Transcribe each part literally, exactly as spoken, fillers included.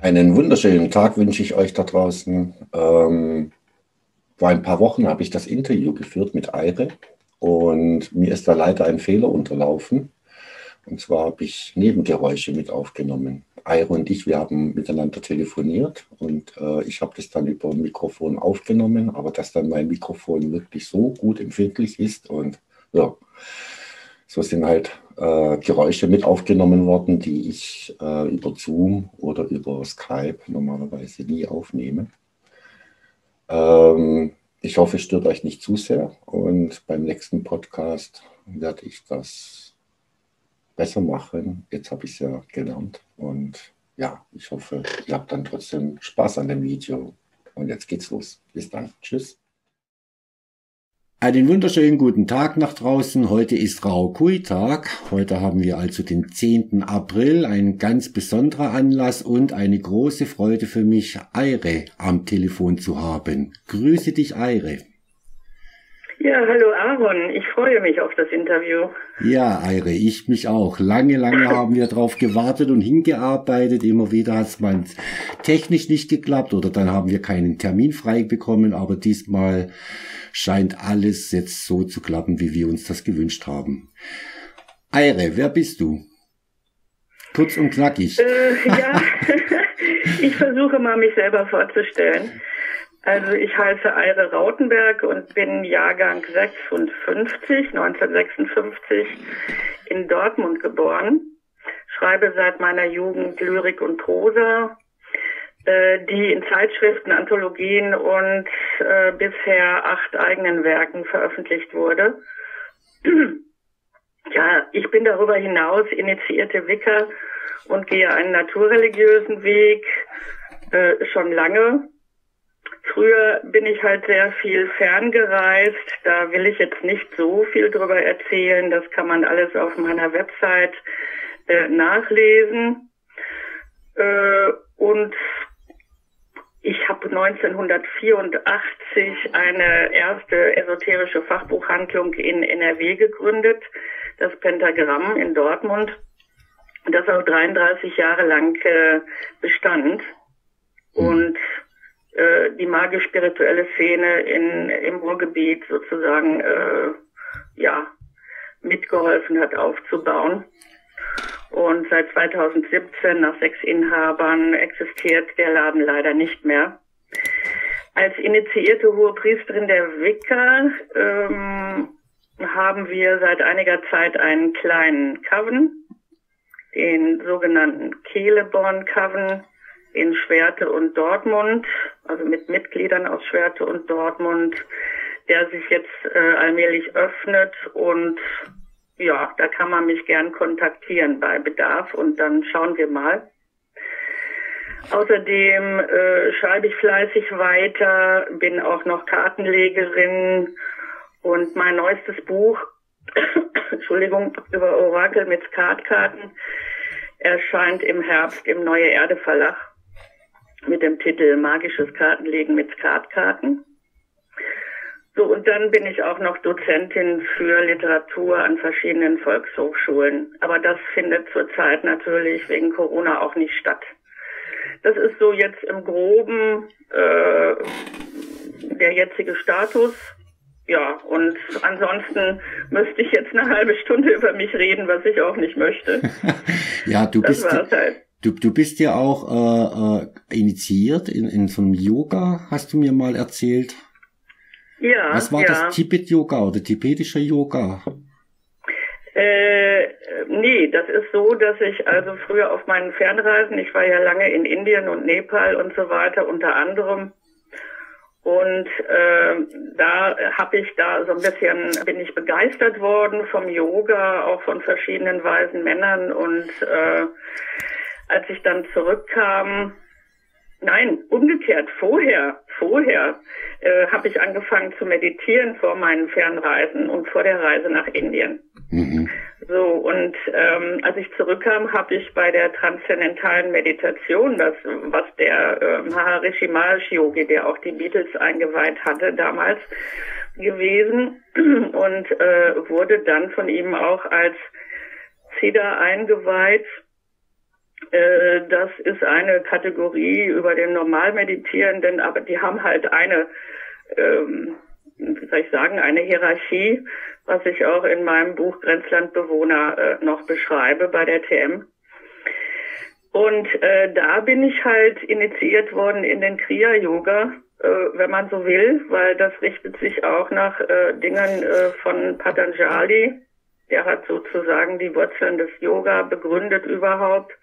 Einen wunderschönen Tag wünsche ich euch da draußen. Ähm, vor ein paar Wochen habe ich das Interview geführt mit Eire und mir ist da leider ein Fehler unterlaufen. Und zwar habe ich Nebengeräusche mit aufgenommen. Eire und ich, wir haben miteinander telefoniert und äh, ich habe das dann über ein Mikrofon aufgenommen, aber dass dann mein Mikrofon wirklich so gut empfindlich ist und ja, so sind halt äh, Geräusche mit aufgenommen worden, die ich äh, über Zoom oder über Skype normalerweise nie aufnehme. Ähm, Ich hoffe, es stört euch nicht zu sehr und beim nächsten Podcast werde ich das besser machen. Jetzt habe ich es ja gelernt und ja, ich hoffe, ihr habt dann trotzdem Spaß an dem Video. Und jetzt geht's los. Bis dann. Tschüss. Einen wunderschönen guten Tag nach draußen. Heute ist Rauhui-Tag. Heute haben wir also den zehnten April, ein ganz besonderer Anlass und eine große Freude für mich, Eire am Telefon zu haben. Grüße dich, Eire. Ja, hallo Aaron, ich freue mich auf das Interview. Ja, Eire, ich mich auch. Lange, lange haben wir drauf gewartet und hingearbeitet. Immer wieder hat es mal technisch nicht geklappt oder dann haben wir keinen Termin frei bekommen, aber diesmal scheint alles jetzt so zu klappen, wie wir uns das gewünscht haben. Eire, wer bist du? Kurz und knackig. Äh, ja, ich versuche mal, mich selber vorzustellen. Also ich heiße Eire Rautenberg und bin Jahrgang sechsundfünfzig, neunzehnhundertsechsundfünfzig in Dortmund geboren. Schreibe seit meiner Jugend Lyrik und Prosa, äh, die in Zeitschriften, Anthologien und äh, bisher acht eigenen Werken veröffentlicht wurde. Ja, ich bin darüber hinaus initiierte Wicca und gehe einen naturreligiösen Weg äh, schon lange. Früher bin ich halt sehr viel ferngereist, da will ich jetzt nicht so viel drüber erzählen, das kann man alles auf meiner Website äh, nachlesen. Äh, und ich habe neunzehnhundertvierundachtzig eine erste esoterische Fachbuchhandlung in N R W gegründet, das Pentagramm in Dortmund, das auch dreiunddreißig Jahre lang äh, bestand. Und die magisch-spirituelle Szene in, im Ruhrgebiet sozusagen äh, ja mitgeholfen hat aufzubauen. Und seit zweitausendsiebzehn, nach sechs Inhabern, existiert der Laden leider nicht mehr. Als initiierte Hohepriesterin der Wicca ähm, haben wir seit einiger Zeit einen kleinen Coven, den sogenannten Kehleborn Coven, in Schwerte und Dortmund, also mit Mitgliedern aus Schwerte und Dortmund, der sich jetzt äh, allmählich öffnet und ja, da kann man mich gern kontaktieren bei Bedarf und dann schauen wir mal. Außerdem äh, schreibe ich fleißig weiter, bin auch noch Kartenlegerin und mein neuestes Buch, Entschuldigung, über Orakel mit Skatkarten erscheint im Herbst im Neue Erde Verlag mit dem Titel Magisches Kartenlegen mit Skatkarten. So, und dann bin ich auch noch Dozentin für Literatur an verschiedenen Volkshochschulen. Aber das findet zurzeit natürlich wegen Corona auch nicht statt. Das ist so jetzt im Groben äh, der jetzige Status. Ja, und ansonsten müsste ich jetzt eine halbe Stunde über mich reden, was ich auch nicht möchte. Ja, du das bist... war's halt. Du, du bist ja auch äh, äh, initiiert in, in so einem Yoga, hast du mir mal erzählt. Ja, Was war ja. das? Tibet-Yoga oder tibetischer Yoga? Äh, nee, das ist so, dass ich also früher auf meinen Fernreisen, ich war ja lange in Indien und Nepal und so weiter unter anderem. Und äh, da habe ich da so ein bisschen, bin ich begeistert worden vom Yoga, auch von verschiedenen weisen Männern und äh, als ich dann zurückkam, nein, umgekehrt, vorher, vorher äh, habe ich angefangen zu meditieren vor meinen Fernreisen und vor der Reise nach Indien. Mhm. So, und ähm, als ich zurückkam, habe ich bei der transzendentalen Meditation, das was der äh, Maharishi Mahesh Yogi, der auch die Beatles eingeweiht hatte damals, gewesen und äh, wurde dann von ihm auch als Siddha eingeweiht. Äh, das ist eine Kategorie über den Normalmeditierenden, aber die haben halt eine, ähm, wie soll ich sagen, eine Hierarchie, was ich auch in meinem Buch Grenzlandbewohner äh, noch beschreibe bei der T M. Und äh, da bin ich halt initiiert worden in den Kriya-Yoga, äh, wenn man so will, weil das richtet sich auch nach äh, Dingen äh, von Patanjali. Der hat sozusagen die Wurzeln des Yoga begründet überhaupt.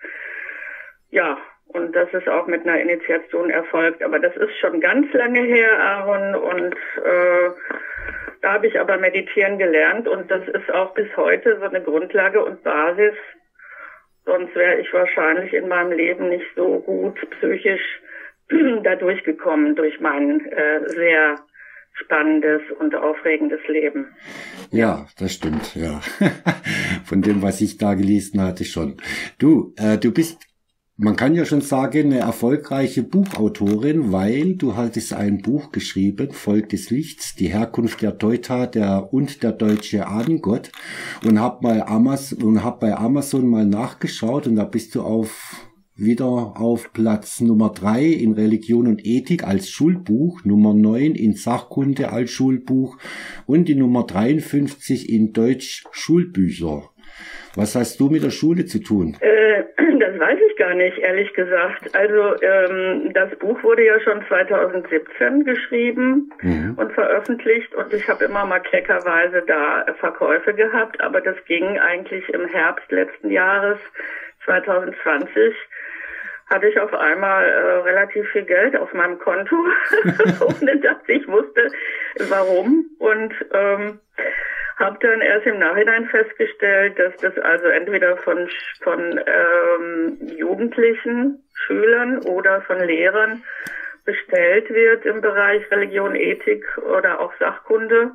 Ja, und das ist auch mit einer Initiation erfolgt. Aber das ist schon ganz lange her, Aaron, und äh, da habe ich aber meditieren gelernt und das ist auch bis heute so eine Grundlage und Basis. Sonst wäre ich wahrscheinlich in meinem Leben nicht so gut psychisch da durchgekommen durch mein äh, sehr spannendes und aufregendes Leben. Ja, das stimmt, ja. Von dem, was ich da gelesen hatte, schon. Du, äh, du bist, man kann ja schon sagen, eine erfolgreiche Buchautorin, weil du hattest ein Buch geschrieben, Volk des Lichts, die Herkunft der Deuta der und der deutsche Ahnengott, und hab mal Amazon und hab bei Amazon mal nachgeschaut und da bist du auf wieder auf Platz Nummer drei in Religion und Ethik als Schulbuch, Nummer neun in Sachkunde als Schulbuch und die Nummer dreiundfünfzig in Deutsch Schulbücher. Was hast du mit der Schule zu tun? Äh, das weiß ich gar nicht, ehrlich gesagt. Also ähm, das Buch wurde ja schon zweitausendsiebzehn geschrieben mhm. und veröffentlicht und ich habe immer mal kleckerweise da Verkäufe gehabt, aber das ging eigentlich im Herbst letzten Jahres, zweitausendzwanzig, hatte ich auf einmal äh, relativ viel Geld auf meinem Konto, ohne dass ich wusste, warum. Und ähm, habe dann erst im Nachhinein festgestellt, dass das also entweder von von ähm, Jugendlichen, Schülern oder von Lehrern bestellt wird im Bereich Religion, Ethik oder auch Sachkunde.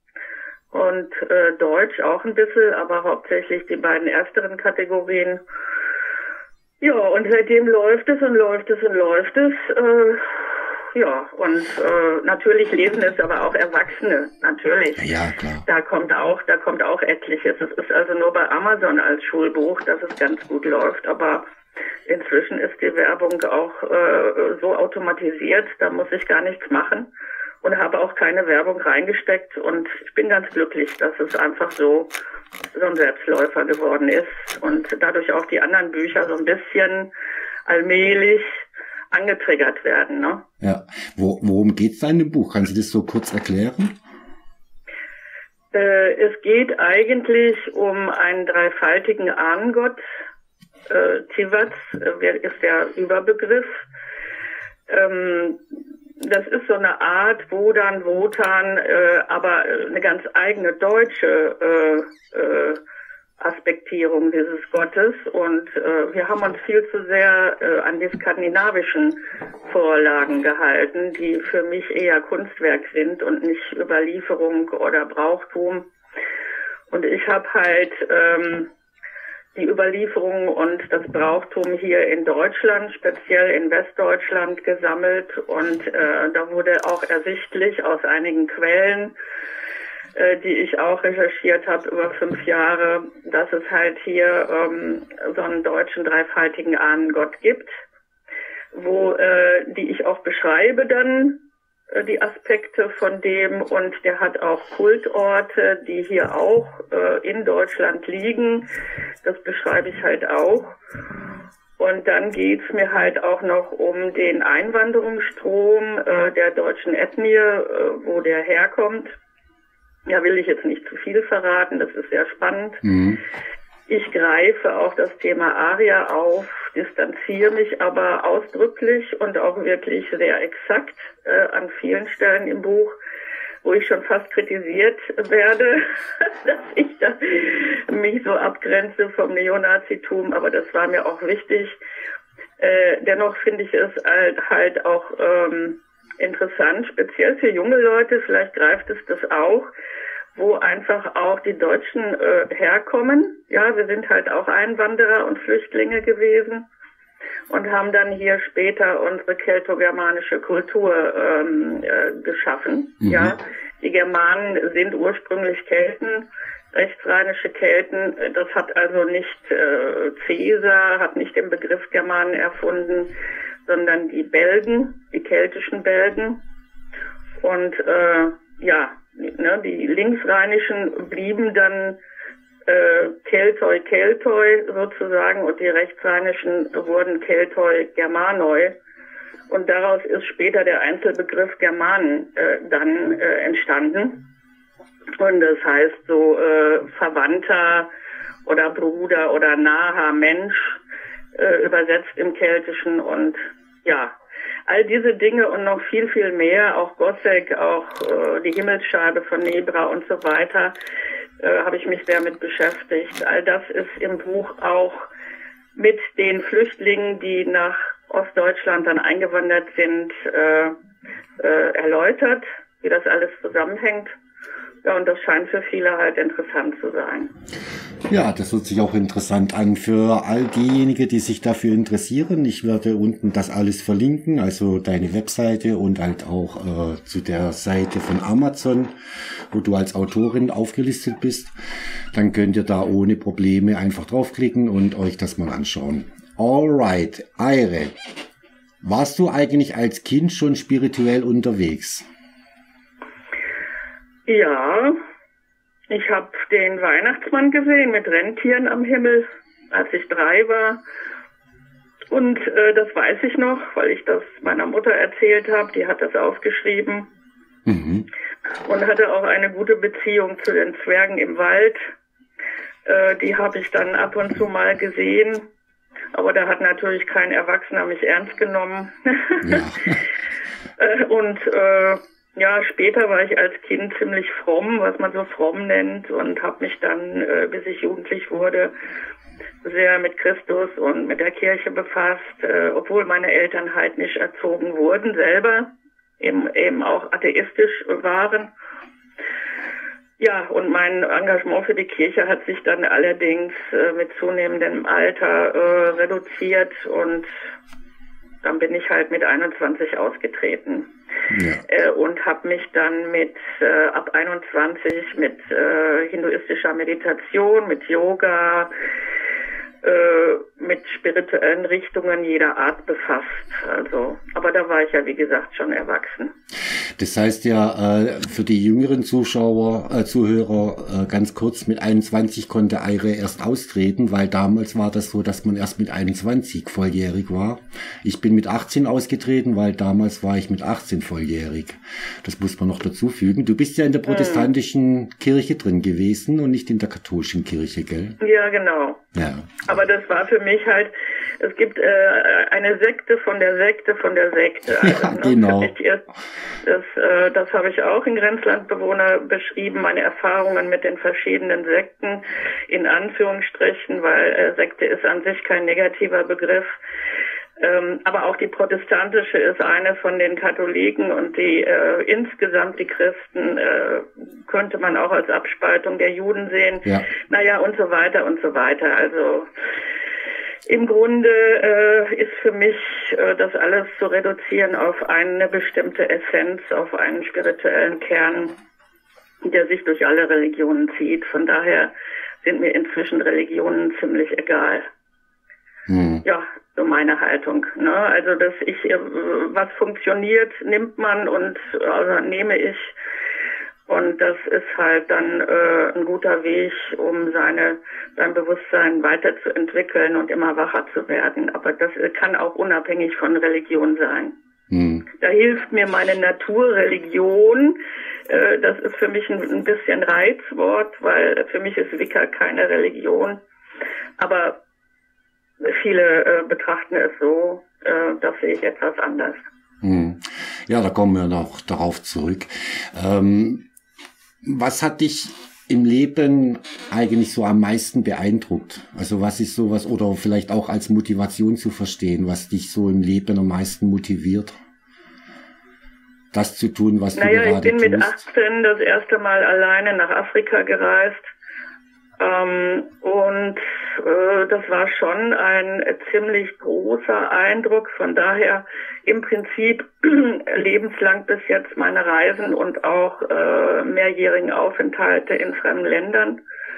Und äh, Deutsch auch ein bisschen, aber hauptsächlich die beiden ersteren Kategorien. Ja, und seitdem läuft es und läuft es und läuft es. Äh, ja, und äh, natürlich lesen es aber auch Erwachsene, natürlich. Ja, klar. Da kommt auch, da kommt auch etliches. Es ist also nur bei Amazon als Schulbuch, dass es ganz gut läuft, aber inzwischen ist die Werbung auch äh, so automatisiert, da muss ich gar nichts machen und habe auch keine Werbung reingesteckt und ich bin ganz glücklich, dass es einfach so so ein Selbstläufer geworden ist und dadurch auch die anderen Bücher so ein bisschen allmählich angetriggert werden, ne? Ja. Wo, worum geht's da in dem Buch? Kannst du das so kurz erklären? Äh, es geht eigentlich um einen dreifaltigen Ahnengott. Äh, Tivaz äh, ist der Überbegriff. Ähm, das ist so eine Art Wodan, Wotan, äh, aber eine ganz eigene deutsche äh, äh, Aspektierung dieses Gottes und äh, wir haben uns viel zu sehr äh, an die skandinavischen Vorlagen gehalten, die für mich eher Kunstwerk sind und nicht Überlieferung oder Brauchtum. Und ich habe halt ähm, die Überlieferung und das Brauchtum hier in Deutschland, speziell in Westdeutschland, gesammelt und äh, da wurde auch ersichtlich aus einigen Quellen, die ich auch recherchiert habe über fünf Jahre, dass es halt hier ähm, so einen deutschen dreifaltigen Ahnengott gibt, wo äh, die ich auch beschreibe dann, äh, die Aspekte von dem und der hat auch Kultorte, die hier auch äh, in Deutschland liegen, das beschreibe ich halt auch. Und dann geht's mir halt auch noch um den Einwanderungsstrom äh, der deutschen Ethnie, äh, wo der herkommt. Ja, will ich jetzt nicht zu viel verraten, das ist sehr spannend. Mhm. Ich greife auch das Thema Aria auf, distanziere mich aber ausdrücklich und auch wirklich sehr exakt äh, an vielen Stellen im Buch, wo ich schon fast kritisiert werde, dass ich da mich so abgrenze vom Neonazitum, aber das war mir auch wichtig. Äh, dennoch finde ich es halt, halt auch ähm, interessant, speziell für junge Leute, vielleicht greift es das auch, wo einfach auch die Deutschen äh, herkommen. Ja, wir sind halt auch Einwanderer und Flüchtlinge gewesen und haben dann hier später unsere keltogermanische Kultur ähm, äh, geschaffen. Mhm. Ja, die Germanen sind ursprünglich Kelten. rechtsrheinische Kelten. Das hat also nicht äh, Caesar, hat nicht den Begriff Germanen erfunden, sondern die Belgen, die keltischen Belgen. Und äh, ja, ne, die linksrheinischen blieben dann äh, Keltoi Keltoi sozusagen und die rechtsrheinischen wurden Keltoi Germanoi. Und daraus ist später der Einzelbegriff Germanen äh, dann äh, entstanden. Und das heißt so äh, Verwandter oder Bruder oder naher Mensch äh, übersetzt im Keltischen. Und ja, all diese Dinge und noch viel, viel mehr, auch Gossek, auch äh, die Himmelsscheibe von Nebra und so weiter, äh, habe ich mich sehr mit beschäftigt. All das ist im Buch auch mit den Flüchtlingen, die nach Ostdeutschland dann eingewandert sind, äh, äh, erläutert, wie das alles zusammenhängt. Ja, und das scheint für viele halt interessant zu sein. Ja, das hört sich auch interessant an für all diejenigen, die sich dafür interessieren. Ich werde unten das alles verlinken, also deine Webseite und halt auch äh, zu der Seite von Amazon, wo du als Autorin aufgelistet bist. Dann könnt ihr da ohne Probleme einfach draufklicken und euch das mal anschauen. Alright, Eire, warst du eigentlich als Kind schon spirituell unterwegs? Ja, ich habe den Weihnachtsmann gesehen mit Rentieren am Himmel, als ich drei war. Und äh, das weiß ich noch, weil ich das meiner Mutter erzählt habe. Die hat das aufgeschrieben. Mhm. Und hatte auch eine gute Beziehung zu den Zwergen im Wald. Äh, die habe ich dann ab und zu mal gesehen. Aber da hat natürlich kein Erwachsener mich ernst genommen. Ja. äh, und äh, ja, später war ich als Kind ziemlich fromm, was man so fromm nennt, und habe mich dann, äh, bis ich jugendlich wurde, sehr mit Christus und mit der Kirche befasst, äh, obwohl meine Eltern heidnisch erzogen wurden, selber eben, eben auch atheistisch waren. Ja, und mein Engagement für die Kirche hat sich dann allerdings äh, mit zunehmendem Alter äh, reduziert, und dann bin ich halt mit einundzwanzig ausgetreten. Ja. Äh, und habe mich dann mit äh, ab einundzwanzig mit äh, hinduistischer Meditation, mit Yoga, äh, mit spirituellen Richtungen jeder Art befasst. Also, aber da war ich ja, wie gesagt, schon erwachsen. Das heißt ja, äh, für die jüngeren Zuschauer, äh, Zuhörer, äh, ganz kurz, mit einundzwanzig konnte Eire erst austreten, weil damals war das so, dass man erst mit einundzwanzig volljährig war. Ich bin mit achtzehn ausgetreten, weil damals war ich mit achtzehn volljährig. Das muss man noch dazu fügen. Du bist ja in der protestantischen hm. Kirche drin gewesen und nicht in der katholischen Kirche, gell? Ja, genau. Ja. Aber das war für mich halt, es gibt äh, eine Sekte von der Sekte von der Sekte. Also, ja, genau. Ne, das äh, das habe ich auch in Grenzlandbewohner beschrieben, meine Erfahrungen mit den verschiedenen Sekten, in Anführungsstrichen, weil äh, Sekte ist an sich kein negativer Begriff. Ähm, aber auch die protestantische ist eine von den Katholiken, und die äh, insgesamt die Christen äh, könnte man auch als Abspaltung der Juden sehen. Ja. Naja, und so weiter und so weiter. Also im Grunde äh, ist für mich äh, das alles zu reduzieren auf eine bestimmte Essenz, auf einen spirituellen Kern, der sich durch alle Religionen zieht. Von daher sind mir inzwischen Religionen ziemlich egal. Hm. Ja, so meine Haltung. Ne? Also, dass ich, was funktioniert, nimmt man, und also nehme ich. Und das ist halt dann äh, ein guter Weg, um seine sein Bewusstsein weiterzuentwickeln und immer wacher zu werden. Aber das kann auch unabhängig von Religion sein. Hm. Da hilft mir meine Naturreligion. Äh, das ist für mich ein, ein bisschen Reizwort, weil für mich ist Wicca keine Religion. Aber viele äh, betrachten es so, äh, das sehe ich etwas anders. Hm. Ja, da kommen wir noch darauf zurück. Ähm, was hat dich im Leben eigentlich so am meisten beeindruckt? Also was ist sowas, oder vielleicht auch als Motivation zu verstehen, was dich so im Leben am meisten motiviert? Das zu tun, was naja, du gerade tust? Ich bin mit achtzehn das erste Mal alleine nach Afrika gereist. Ähm, und äh, das war schon ein ziemlich großer Eindruck. Von daher im Prinzip lebenslang bis jetzt meine Reisen und auch äh, mehrjährigen Aufenthalte in fremden Ländern.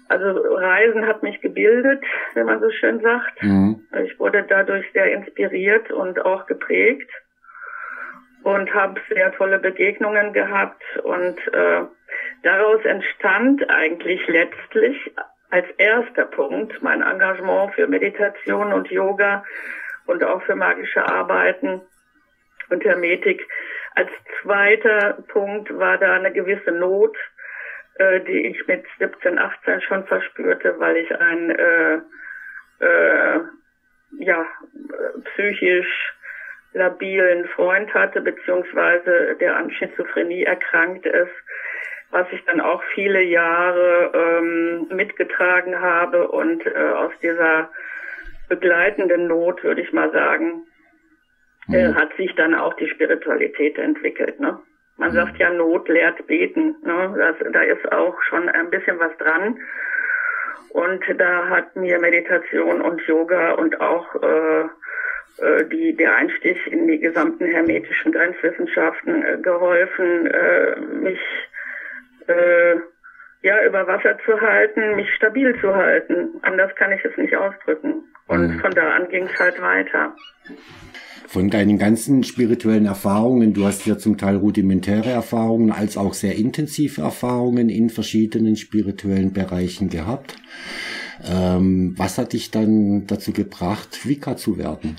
Also Reisen hat mich gebildet, wenn man so schön sagt. Mhm. Ich wurde dadurch sehr inspiriert und auch geprägt und habe sehr tolle Begegnungen gehabt. Und äh, daraus entstand eigentlich letztlich als erster Punkt mein Engagement für Meditation und Yoga und auch für magische Arbeiten und Hermetik. Als zweiter Punkt war da eine gewisse Not, äh, die ich mit siebzehn, achtzehn schon verspürte, weil ich einen äh, äh, ja, psychisch labilen Freund hatte, beziehungsweise der an Schizophrenie erkrankt ist, was ich dann auch viele Jahre ähm, mitgetragen habe und äh, aus dieser begleitenden Not, würde ich mal sagen, mhm. äh, hat sich dann auch die Spiritualität entwickelt. Ne? Man mhm. sagt ja, Not lehrt beten. Ne? Das, da ist auch schon ein bisschen was dran. Und da hat mir Meditation und Yoga und auch äh, äh, die, der Einstieg in die gesamten hermetischen Grenzwissenschaften äh, geholfen, äh, mich äh, ja, über Wasser zu halten, mich stabil zu halten. Anders kann ich es nicht ausdrücken. Und mhm. von da an ging es halt weiter. Von deinen ganzen spirituellen Erfahrungen, du hast ja zum Teil rudimentäre Erfahrungen als auch sehr intensive Erfahrungen in verschiedenen spirituellen Bereichen gehabt. Ähm, was hat dich dann dazu gebracht, Wicca zu werden?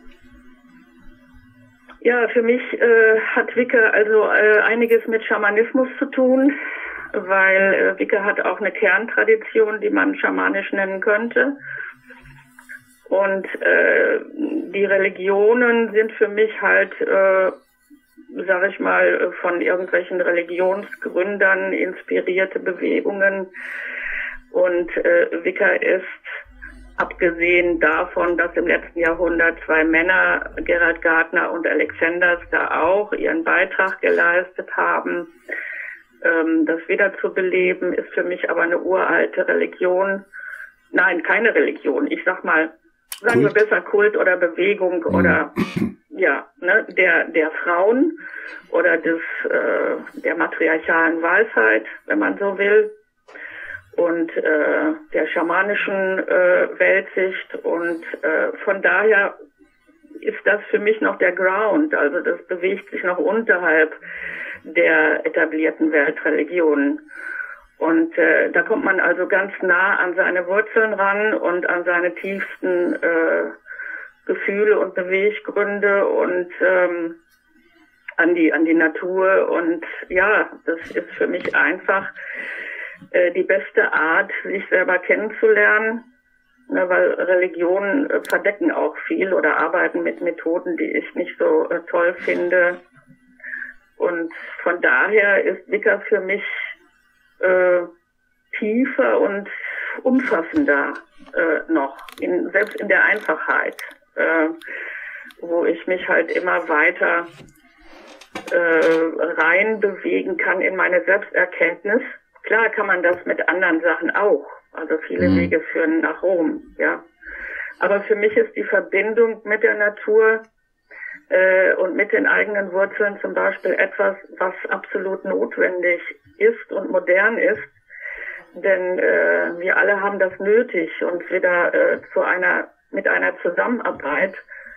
Ja, für mich äh, hat Wicca also äh, einiges mit Schamanismus zu tun, weil äh, Wicca hat auch eine Kerntradition, die man schamanisch nennen könnte. Und äh, die Religionen sind für mich halt, äh, sag ich mal, von irgendwelchen Religionsgründern inspirierte Bewegungen. Und äh, Wicca ist, abgesehen davon, dass im letzten Jahrhundert zwei Männer, Gerhard Gardner und Alexanders, da auch ihren Beitrag geleistet haben, ähm, das wiederzubeleben, ist für mich aber eine uralte Religion. Nein, keine Religion. Ich sag mal, sagen Kult. wir besser Kult oder Bewegung mhm. oder ja, ne, der der Frauen oder des äh, der matriarchalen Weisheit, wenn man so will, und äh, der schamanischen äh, Weltsicht, und äh, von daher ist das für mich noch der Ground, also das bewegt sich noch unterhalb der etablierten Weltreligionen. Und äh, da kommt man also ganz nah an seine Wurzeln ran und an seine tiefsten äh, Gefühle und Beweggründe und ähm, an die an die Natur. Und ja, das ist für mich einfach äh, die beste Art, sich selber kennenzulernen, ne, weil Religionen äh, verdecken auch viel oder arbeiten mit Methoden, die ich nicht so äh, toll finde. Und von daher ist Wicca für mich Äh, tiefer und umfassender äh, noch, in, selbst in der Einfachheit, äh, wo ich mich halt immer weiter äh, rein bewegen kann in meine Selbsterkenntnis. Klar kann man das mit anderen Sachen auch, also viele mhm. Wege führen nach Rom, ja. Aber für mich ist die Verbindung mit der Natur äh, und mit den eigenen Wurzeln zum Beispiel etwas, was absolut notwendig ist und modern ist, denn äh, wir alle haben das nötig, uns wieder äh, zu einer mit einer Zusammenarbeit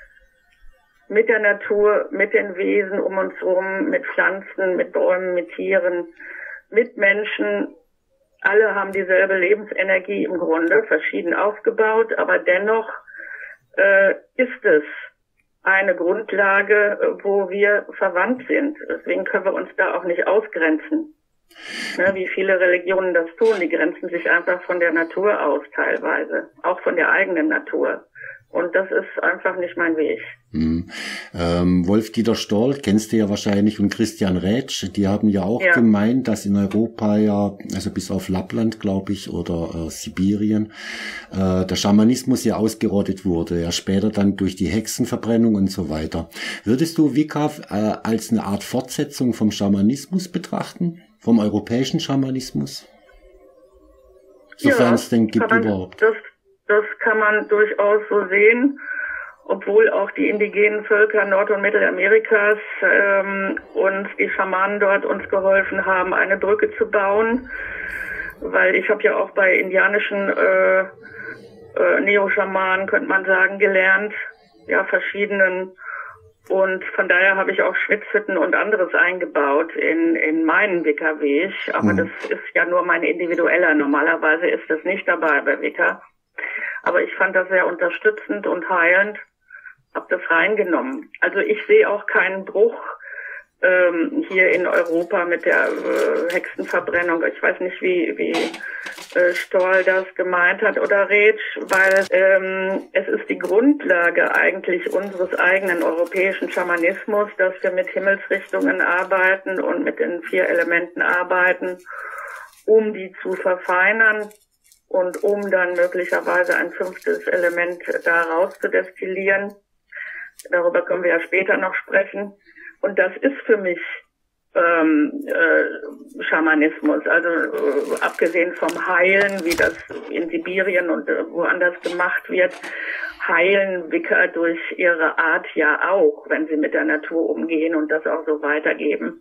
mit der Natur, mit den Wesen um uns herum, mit Pflanzen, mit Bäumen, mit Tieren, mit Menschen. Alle haben dieselbe Lebensenergie im Grunde, verschieden aufgebaut, aber dennoch äh, ist es eine Grundlage, wo wir verwandt sind. Deswegen können wir uns da auch nicht ausgrenzen. Ne, wie viele Religionen das tun, die grenzen sich einfach von der Natur aus teilweise, auch von der eigenen Natur. Und das ist einfach nicht mein Weg. Hm. Ähm, Wolf-Dieter Storl kennst du ja wahrscheinlich, und Christian Rätsch, die haben ja auch ja. gemeint, dass in Europa ja, also bis auf Lappland, glaube ich, oder äh, Sibirien, äh, der Schamanismus ja ausgerottet wurde, ja später dann durch die Hexenverbrennung und so weiter. Würdest du Wicca äh, als eine Art Fortsetzung vom Schamanismus betrachten? Vom europäischen Schamanismus? Sofern ja, es den gibt man, überhaupt. Das, das kann man durchaus so sehen, obwohl auch die indigenen Völker Nord- und Mittelamerikas ähm, uns, die Schamanen dort, uns geholfen haben, eine Brücke zu bauen. weil ich habe ja auch bei indianischen äh, äh, Neo-Schamanen, könnte man sagen, gelernt, ja, verschiedenen. Und von daher habe ich auch Schwitzhütten und anderes eingebaut in, in meinen Wicca-Weg. Aber mhm. das ist ja nur mein individueller. Normalerweise ist das nicht dabei bei Wicca. Aber ich fand das sehr unterstützend und heilend, habe das reingenommen. Also ich sehe auch keinen Bruch ähm, hier in Europa mit der äh, Hexenverbrennung. Ich weiß nicht, wie, wie äh, Stoll das gemeint hat oder Rätsch, weil ähm, es ist die Grundlage eigentlich unseres eigenen europäischen Schamanismus, dass wir mit Himmelsrichtungen arbeiten und mit den vier Elementen arbeiten, um die zu verfeinern und um dann möglicherweise ein fünftes Element da rauszudestillieren. Darüber können wir ja später noch sprechen. Und das ist für mich ähm, äh, Schamanismus, also äh, abgesehen vom Heilen, wie das in Sibirien und äh, woanders gemacht wird, heilen Wicca durch ihre Art ja auch, wenn sie mit der Natur umgehen und das auch so weitergeben.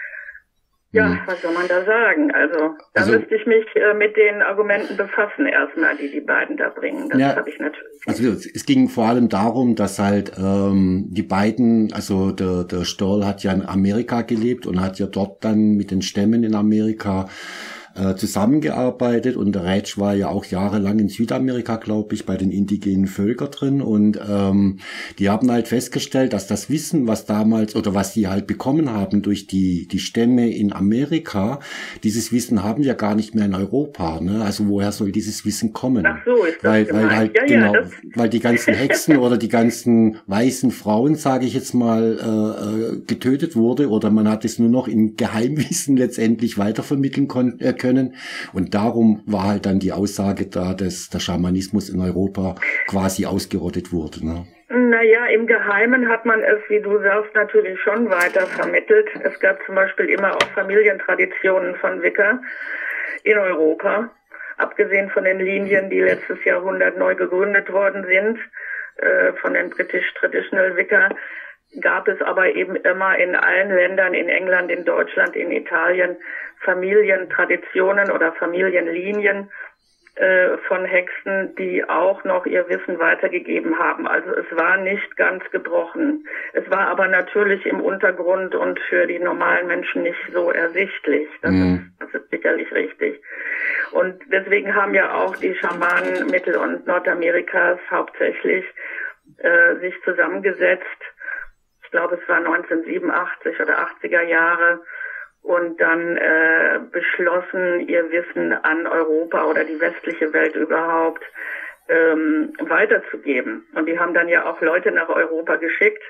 Ja, hm. was soll man da sagen? Also, da also, müsste ich mich äh, mit den Argumenten befassen erstmal, die die beiden da bringen. Das ja, habe ich natürlich. Also es ging vor allem darum, dass halt ähm, die beiden, also der, der Stoll hat ja in Amerika gelebt und hat ja dort dann mit den Stämmen in Amerika äh, zusammengearbeitet, und der Rätsch war ja auch jahrelang in Südamerika, glaube ich, bei den indigenen Völkern drin, und ähm, die haben halt festgestellt, dass das Wissen, was damals oder was die halt bekommen haben durch die die Stämme in Amerika, dieses Wissen haben wir gar nicht mehr in Europa, ne? Also woher soll dieses Wissen kommen? Ach so, ist das weil gemeint. weil halt ja, genau, ja, weil die ganzen Hexen oder die ganzen weißen Frauen, sage ich jetzt mal, äh, getötet wurde, oder man hat es nur noch in Geheimwissen letztendlich weitervermitteln kon- äh, können. Und darum war halt dann die Aussage da, dass der Schamanismus in Europa quasi ausgerottet wurde. Ne? Naja, im Geheimen hat man es, wie du sagst, natürlich schon weiter vermittelt. Es gab zum Beispiel immer auch Familientraditionen von Wicca in Europa, abgesehen von den Linien, die letztes Jahrhundert neu gegründet worden sind, äh, von den British Traditional Wicca, gab es aber eben immer in allen Ländern, in England, in Deutschland, in Italien, Familientraditionen oder Familienlinien äh, von Hexen, die auch noch ihr Wissen weitergegeben haben. Also es war nicht ganz gebrochen. Es war aber natürlich im Untergrund und für die normalen Menschen nicht so ersichtlich. Das, mhm. ist, das ist sicherlich richtig. Und deswegen haben ja auch die Schamanen Mittel- und Nordamerikas hauptsächlich äh, sich zusammengesetzt. Ich glaube, es war neunzehnhundertsiebenundachtzig oder achtziger Jahre, und dann äh, beschlossen, ihr Wissen an Europa oder die westliche Welt überhaupt ähm, weiterzugeben. Und die haben dann ja auch Leute nach Europa geschickt,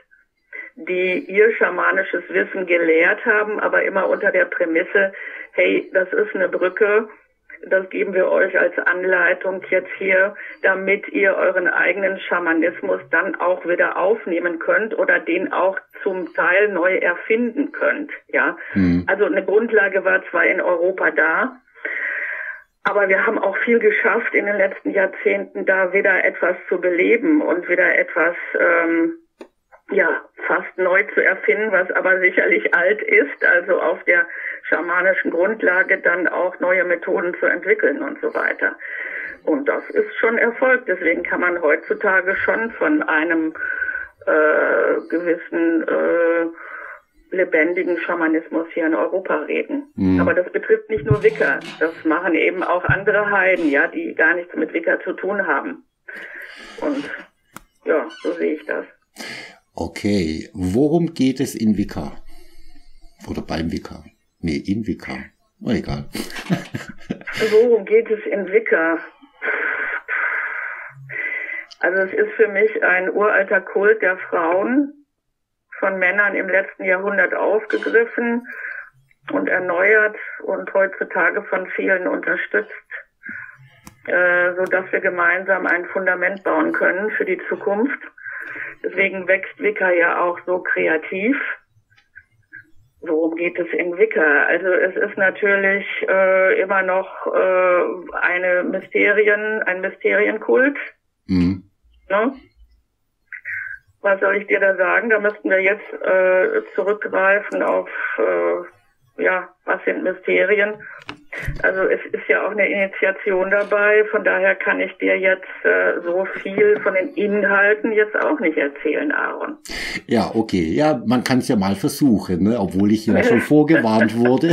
die ihr schamanisches Wissen gelehrt haben, aber immer unter der Prämisse, hey, das ist eine Brücke, das geben wir euch als Anleitung jetzt hier, damit ihr euren eigenen Schamanismus dann auch wieder aufnehmen könnt oder den auch zum Teil neu erfinden könnt. Ja, mhm. Also eine Grundlage war zwar in Europa da, aber wir haben auch viel geschafft in den letzten Jahrzehnten, da wieder etwas zu beleben und wieder etwas ähm, ja, fast neu zu erfinden, was aber sicherlich alt ist, also auf der schamanischen Grundlage dann auch neue Methoden zu entwickeln und so weiter. Und das ist schon Erfolg. Deswegen kann man heutzutage schon von einem äh, gewissen äh, lebendigen Schamanismus hier in Europa reden. Mhm. Aber das betrifft nicht nur Wicca. Das machen eben auch andere Heiden, ja, die gar nichts mit Wicca zu tun haben. Und ja, so sehe ich das. Okay, worum geht es in Wicca? Oder beim Wicca? Nee, in Wicca. Oh, egal. Worum geht es in Wicca? Also es ist für mich ein uralter Kult der Frauen, von Männern im letzten Jahrhundert aufgegriffen und erneuert und heutzutage von vielen unterstützt, äh, sodass wir gemeinsam ein Fundament bauen können für die Zukunft. Deswegen wächst Wicca ja auch so kreativ. Worum geht es in Wicca? Also es ist natürlich äh, immer noch äh, eine Mysterien, ein Mysterienkult. Mhm. Ne? Was soll ich dir da sagen? Da müssten wir jetzt äh, zurückgreifen auf, äh, ja, was sind Mysterien? Also es ist ja auch eine Initiation dabei, von daher kann ich dir jetzt äh, so viel von den Inhalten jetzt auch nicht erzählen, Aaron. Ja, okay. Ja, man kann es ja mal versuchen, ne? Obwohl ich ja schon vorgewarnt wurde.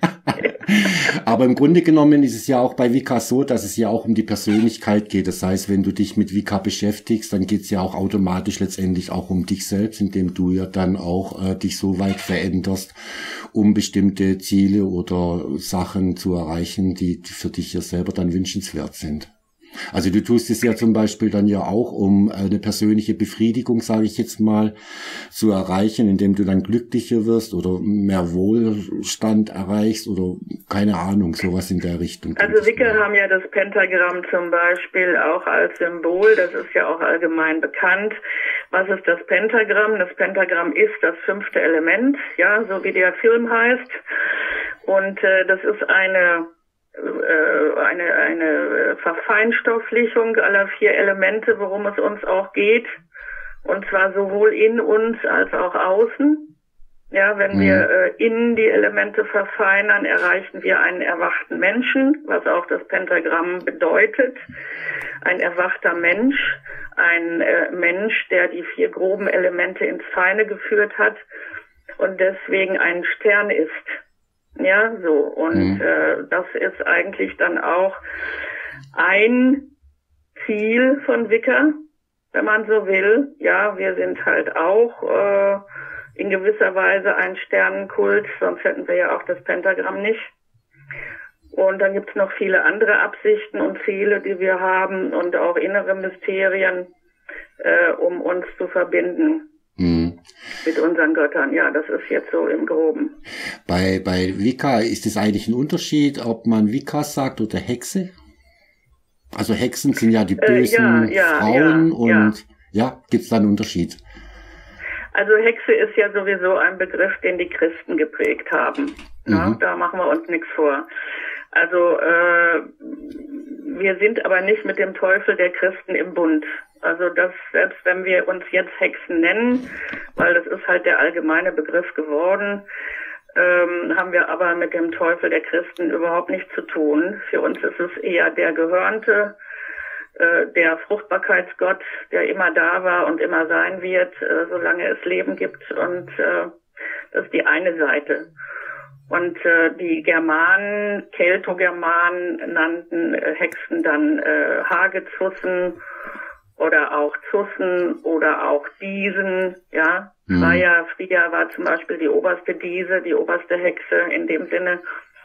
Aber im Grunde genommen ist es ja auch bei Wicca so, dass es ja auch um die Persönlichkeit geht. Das heißt, wenn du dich mit Wicca beschäftigst, dann geht es ja auch automatisch letztendlich auch um dich selbst, indem du ja dann auch äh, dich so weit veränderst, um bestimmte Ziele oder Sachen zu erreichen, die für dich ja selber dann wünschenswert sind. Also du tust es ja zum Beispiel dann ja auch, um eine persönliche Befriedigung, sage ich jetzt mal, zu erreichen, indem du dann glücklicher wirst oder mehr Wohlstand erreichst oder keine Ahnung, sowas in der Richtung. Also Wicca haben ja das Pentagramm zum Beispiel auch als Symbol, das ist ja auch allgemein bekannt. Was ist das Pentagramm? Das Pentagramm ist das fünfte Element, ja, so wie der Film heißt. Und äh, das ist eine eine eine Verfeinstofflichung aller vier Elemente, worum es uns auch geht, und zwar sowohl in uns als auch außen. Ja, wenn mhm. wir äh, innen die Elemente verfeinern, erreichen wir einen erwachten Menschen, was auch das Pentagramm bedeutet. Ein erwachter Mensch, ein äh, Mensch, der die vier groben Elemente ins Feine geführt hat und deswegen ein Stern ist. Ja, so. Und mhm. äh, das ist eigentlich dann auch ein Ziel von Wicca, wenn man so will. Ja, wir sind halt auch äh, in gewisser Weise ein Sternenkult, sonst hätten wir ja auch das Pentagramm nicht. Und dann gibt's noch viele andere Absichten und Ziele, die wir haben und auch innere Mysterien, äh, um uns zu verbinden. Mhm. Mit unseren Göttern, ja, das ist jetzt so im Groben. Bei, bei Wicca ist es eigentlich ein Unterschied, ob man Wicca sagt oder Hexe? Also Hexen sind ja die bösen äh, ja, ja, Frauen ja, und ja, ja gibt's da einen Unterschied? Also Hexe ist ja sowieso ein Begriff, den die Christen geprägt haben. Mhm. Ja, da machen wir uns nichts vor. Also äh, wir sind aber nicht mit dem Teufel der Christen im Bund. Also das, selbst wenn wir uns jetzt Hexen nennen, weil das ist halt der allgemeine Begriff geworden, ähm, haben wir aber mit dem Teufel der Christen überhaupt nichts zu tun. Für uns ist es eher der Gehörnte, äh, der Fruchtbarkeitsgott, der immer da war und immer sein wird, äh, solange es Leben gibt. Und äh, das ist die eine Seite. Und äh, die Germanen, Keltogermanen nannten äh, Hexen dann äh, Hagezussen oder auch Zussen oder auch Diesen, ja. Mhm. Freya, Frida war zum Beispiel die oberste Diese, die oberste Hexe in dem Sinne.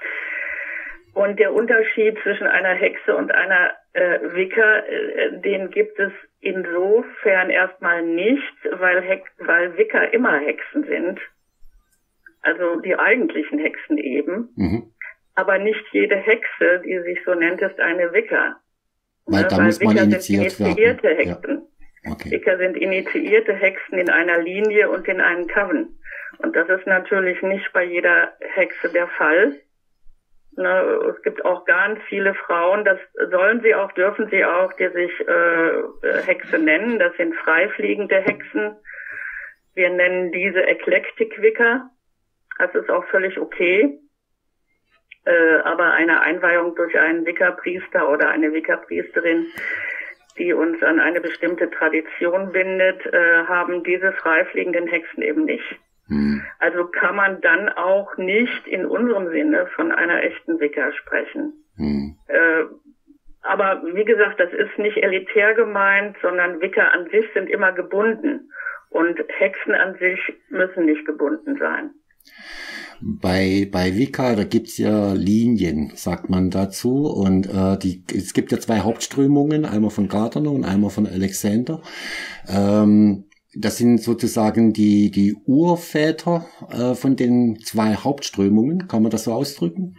Und der Unterschied zwischen einer Hexe und einer äh, Wicca, äh, den gibt es insofern erstmal nicht, weil, Hex weil Wicca immer Hexen sind. Also die eigentlichen Hexen eben. Mhm. Aber nicht jede Hexe, die sich so nennt, ist eine Wicca. Weil da muss man initiiert sind initiierte werden. Hexen. Ja. Okay. Wicca sind initiierte Hexen in einer Linie und in einem Coven. Und das ist natürlich nicht bei jeder Hexe der Fall. Ne, es gibt auch ganz viele Frauen, das sollen sie auch, dürfen sie auch, die sich äh, Hexe nennen. Das sind freifliegende Hexen. Wir nennen diese Eklektik-Wicca. Das ist auch völlig okay. Äh, aber eine Einweihung durch einen Wicca-Priester oder eine Wicca-Priesterin, die uns an eine bestimmte Tradition bindet, äh, haben diese freifliegenden Hexen eben nicht. Hm. Also kann man dann auch nicht in unserem Sinne von einer echten Wicca sprechen. Hm. Äh, aber wie gesagt, das ist nicht elitär gemeint, sondern Wicca an sich sind immer gebunden. Und Hexen an sich müssen nicht gebunden sein. Bei, bei Wicca, da gibt's ja Linien, sagt man dazu. Und äh, die, es gibt ja zwei Hauptströmungen, einmal von Gardner und einmal von Alexander. Ähm, das sind sozusagen die, die Urväter äh, von den zwei Hauptströmungen. Kann man das so ausdrücken?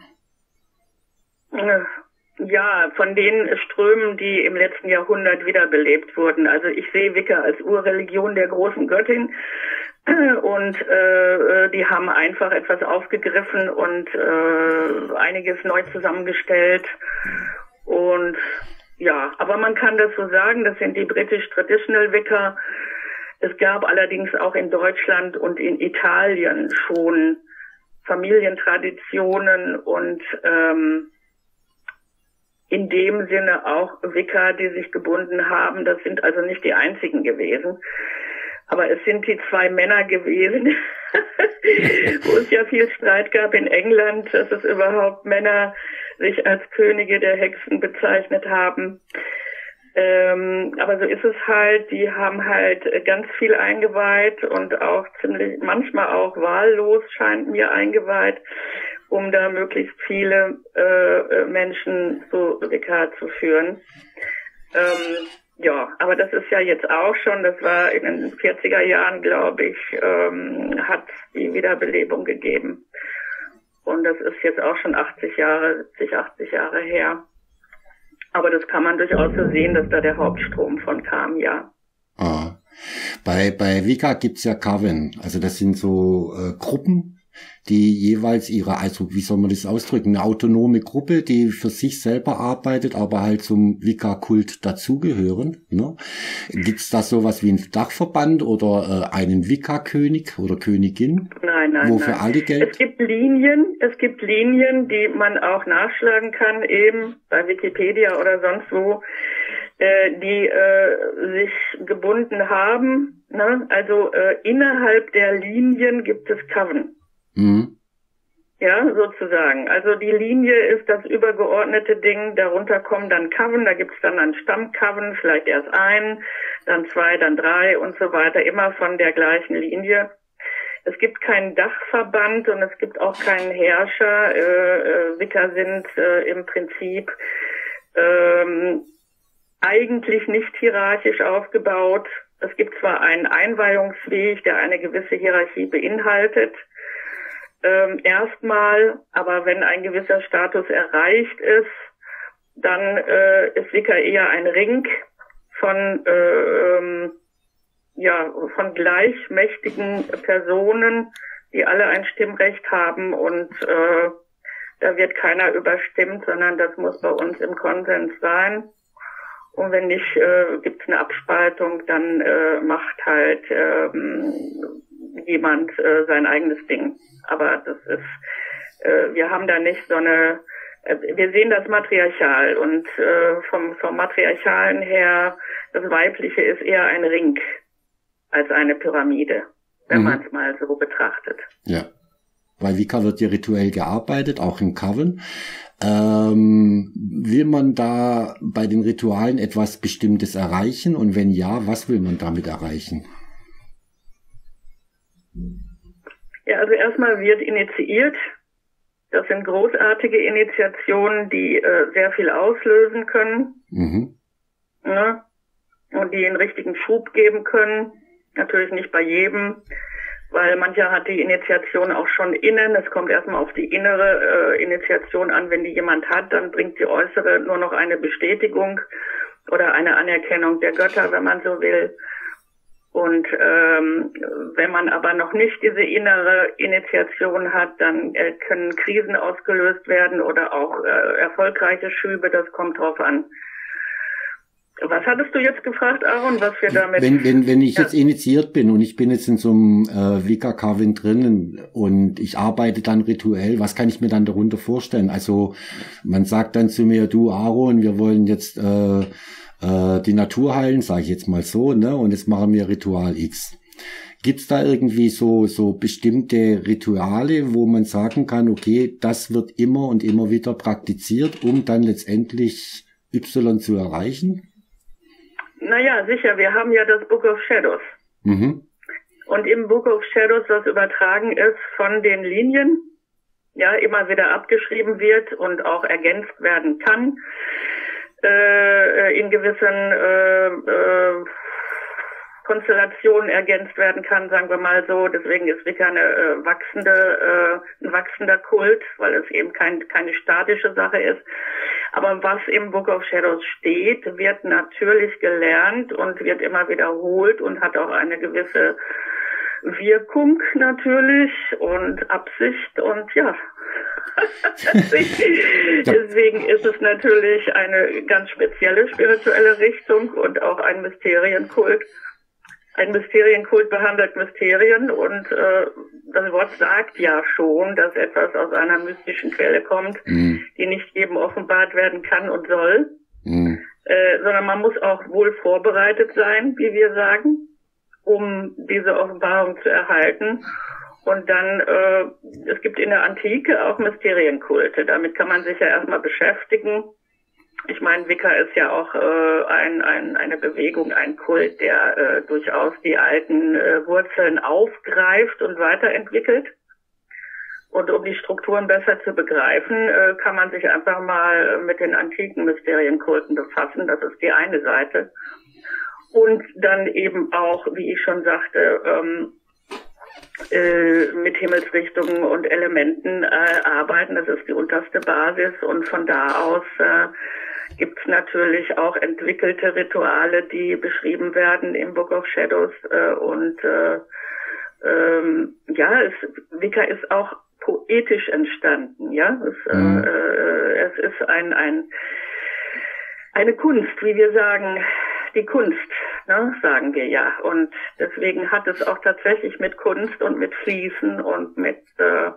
Ja, von den Strömen, die im letzten Jahrhundert wiederbelebt wurden. Also ich sehe Wicca als Urreligion der großen Göttin. Und äh, die haben einfach etwas aufgegriffen und äh, einiges neu zusammengestellt. Und ja, aber man kann das so sagen, das sind die British Traditional Wicca. Es gab allerdings auch in Deutschland und in Italien schon Familientraditionen und ähm, in dem Sinne auch Wicca, die sich gebunden haben. Das sind also nicht die einzigen gewesen. Aber es sind die zwei Männer gewesen, wo es ja viel Streit gab in England, dass es überhaupt Männer sich als Könige der Hexen bezeichnet haben. Ähm, aber so ist es halt, die haben halt ganz viel eingeweiht und auch ziemlich, manchmal auch wahllos scheint mir eingeweiht, um da möglichst viele äh, Menschen zu Wicca zu führen. Ähm, ja, aber das ist ja jetzt auch schon, das war in den vierziger Jahren, glaube ich, ähm, hat die Wiederbelebung gegeben. Und das ist jetzt auch schon achtzig Jahre, siebzig, achtzig Jahre her. Aber das kann man durchaus so sehen, dass da der Hauptstrom von kam, ja. Ah. Bei, bei Wicca gibt's ja Coven. Also das sind so äh, Gruppen, die jeweils ihre, also wie soll man das ausdrücken, eine autonome Gruppe, die für sich selber arbeitet, aber halt zum Wicca-Kult dazugehören. Ne? Gibt's da sowas wie einen Dachverband oder äh, einen Wicca-König oder Königin? Nein, nein, wo nein. für alle Geld? Es gibt Linien, es gibt Linien, die man auch nachschlagen kann, eben bei Wikipedia oder sonst wo, äh, die äh, sich gebunden haben. Ne? Also äh, innerhalb der Linien gibt es Coven. Mhm. Ja, sozusagen. Also die Linie ist das übergeordnete Ding, darunter kommen dann Coven, da gibt's dann einen Stammcoven, vielleicht erst einen, dann zwei, dann drei und so weiter, immer von der gleichen Linie. Es gibt keinen Dachverband und es gibt auch keinen Herrscher. Äh, äh, Wicca sind äh, im Prinzip ähm, eigentlich nicht hierarchisch aufgebaut. Es gibt zwar einen Einweihungsweg, der eine gewisse Hierarchie beinhaltet, Ähm, erstmal, aber wenn ein gewisser Status erreicht ist, dann äh, ist Wicca eher ein Ring von äh, ähm, ja von gleichmächtigen Personen, die alle ein Stimmrecht haben und äh, da wird keiner überstimmt, sondern das muss bei uns im Konsens sein. Und wenn nicht, äh, gibt es eine Abspaltung, dann äh, macht halt ähm, jemand äh, sein eigenes Ding. Aber das ist, äh, wir haben da nicht so eine, äh, wir sehen das matriarchal und äh, vom, vom Matriarchalen her, das Weibliche ist eher ein Ring als eine Pyramide, wenn mhm. man es mal so betrachtet. Ja, weil Wicca wird ja rituell gearbeitet, auch in Coven. Ähm, will man da bei den Ritualen etwas Bestimmtes erreichen? Und wenn ja, was will man damit erreichen? Ja, also erstmal wird initiiert. Das sind großartige Initiationen, die äh, sehr viel auslösen können. Mhm. Ne? Und die einen richtigen Schub geben können. Natürlich nicht bei jedem, weil mancher hat die Initiation auch schon innen. Es kommt erstmal auf die innere äh, Initiation an. Wenn die jemand hat, dann bringt die äußere nur noch eine Bestätigung oder eine Anerkennung der Götter, wenn man so will. Und ähm, wenn man aber noch nicht diese innere Initiation hat, dann äh, können Krisen ausgelöst werden oder auch äh, erfolgreiche Schübe, das kommt drauf an. Was hattest du jetzt gefragt, Aaron, was wir damit... Wenn, wenn, wenn ich ja. jetzt initiiert bin und ich bin jetzt in so einem äh, Wicca-Coven drinnen und ich arbeite dann rituell, was kann ich mir dann darunter vorstellen? Also man sagt dann zu mir, du Aaron, wir wollen jetzt... Äh, die Natur heilen, sage ich jetzt mal so, ne? Und jetzt machen wir Ritual X. Gibt's da irgendwie so so bestimmte Rituale, wo man sagen kann, okay, das wird immer und immer wieder praktiziert, um dann letztendlich Y zu erreichen? Naja, sicher. Wir haben ja das Book of Shadows. Mhm. Und im Book of Shadows, was übertragen ist von den Linien, ja, immer wieder abgeschrieben wird und auch ergänzt werden kann, Äh, in gewissen äh, äh, Konstellationen ergänzt werden kann, sagen wir mal so. Deswegen ist Wicca eine äh, wachsende, äh, ein wachsender Kult, weil es eben kein, keine statische Sache ist. Aber was im Book of Shadows steht, wird natürlich gelernt und wird immer wiederholt und hat auch eine gewisse Wirkung natürlich und Absicht und ja. Deswegen ist es natürlich eine ganz spezielle spirituelle Richtung und auch ein Mysterienkult. Ein Mysterienkult behandelt Mysterien und äh, das Wort sagt ja schon, dass etwas aus einer mystischen Quelle kommt, mhm. die nicht jedem offenbart werden kann und soll, mhm. äh, sondern man muss auch wohl vorbereitet sein, wie wir sagen, um diese Offenbarung zu erhalten. Und dann, äh, es gibt in der Antike auch Mysterienkulte, damit kann man sich ja erstmal beschäftigen. Ich meine, Wicca ist ja auch äh, ein, ein, eine Bewegung, ein Kult, der äh, durchaus die alten äh, Wurzeln aufgreift und weiterentwickelt. Und um die Strukturen besser zu begreifen, äh, kann man sich einfach mal mit den antiken Mysterienkulten befassen. Das ist die eine Seite. Und dann eben auch, wie ich schon sagte, ähm, äh, mit Himmelsrichtungen und Elementen äh, arbeiten. Das ist die unterste Basis. Und von da aus äh, gibt es natürlich auch entwickelte Rituale, die beschrieben werden im Book of Shadows. Äh, und äh, ähm, ja, es, Wicca ist auch poetisch entstanden. Ja, es, mhm. äh, es ist ein, ein eine Kunst, wie wir sagen, die Kunst, ne, sagen wir ja. Und deswegen hat es auch tatsächlich mit Kunst und mit Fließen und mit äh,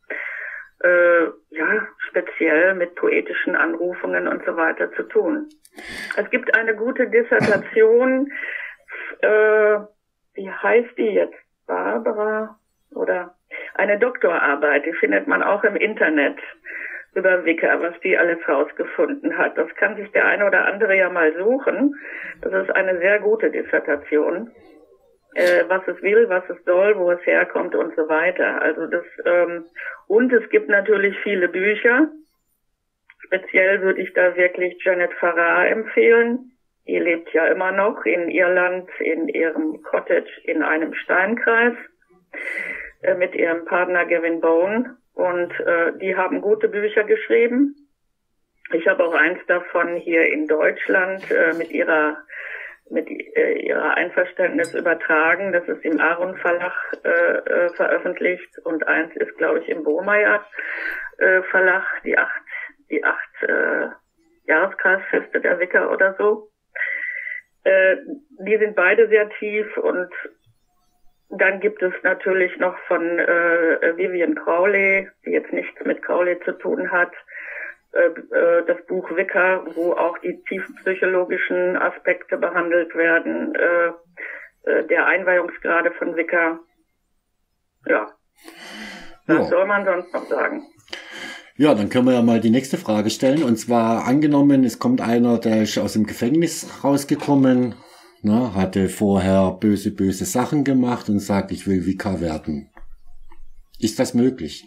äh, ja, speziell mit poetischen Anrufungen und so weiter zu tun. Es gibt eine gute Dissertation, äh, wie heißt die jetzt? Barbara oder eine Doktorarbeit, die findet man auch im Internet über Wicca, was die alles rausgefunden hat. Das kann sich der eine oder andere ja mal suchen. Das ist eine sehr gute Dissertation. Äh, was es will, was es soll, wo es herkommt und so weiter. Also das, ähm, und es gibt natürlich viele Bücher. Speziell würde ich da wirklich Janet Farrar empfehlen. Die lebt ja immer noch in Irland, in ihrem Cottage in einem Steinkreis, äh, mit ihrem Partner Gavin Bone. Und äh, die haben gute Bücher geschrieben. Ich habe auch eins davon hier in Deutschland äh, mit ihrer mit äh, ihrer Einverständnis übertragen. Das ist im Aaron Verlag äh, äh, veröffentlicht und eins ist, glaube ich, im Bohmeier äh, Verlag, die acht die acht äh, Jahreskreisfeste der Wicca oder so. Äh, die sind beide sehr tief und dann gibt es natürlich noch von äh, Vivian Crowley, die jetzt nichts mit Crowley zu tun hat, äh, äh, das Buch Wicca, wo auch die tiefenpsychologischen Aspekte behandelt werden, äh, äh, der Einweihungsgrade von Wicca. Ja, was ja. soll man sonst noch sagen? Ja, dann können wir ja mal die nächste Frage stellen. Und zwar angenommen, es kommt einer, der ist aus dem Gefängnis rausgekommen, ne, hatte vorher böse, böse Sachen gemacht und sagt, ich will Wicca werden. Ist das möglich?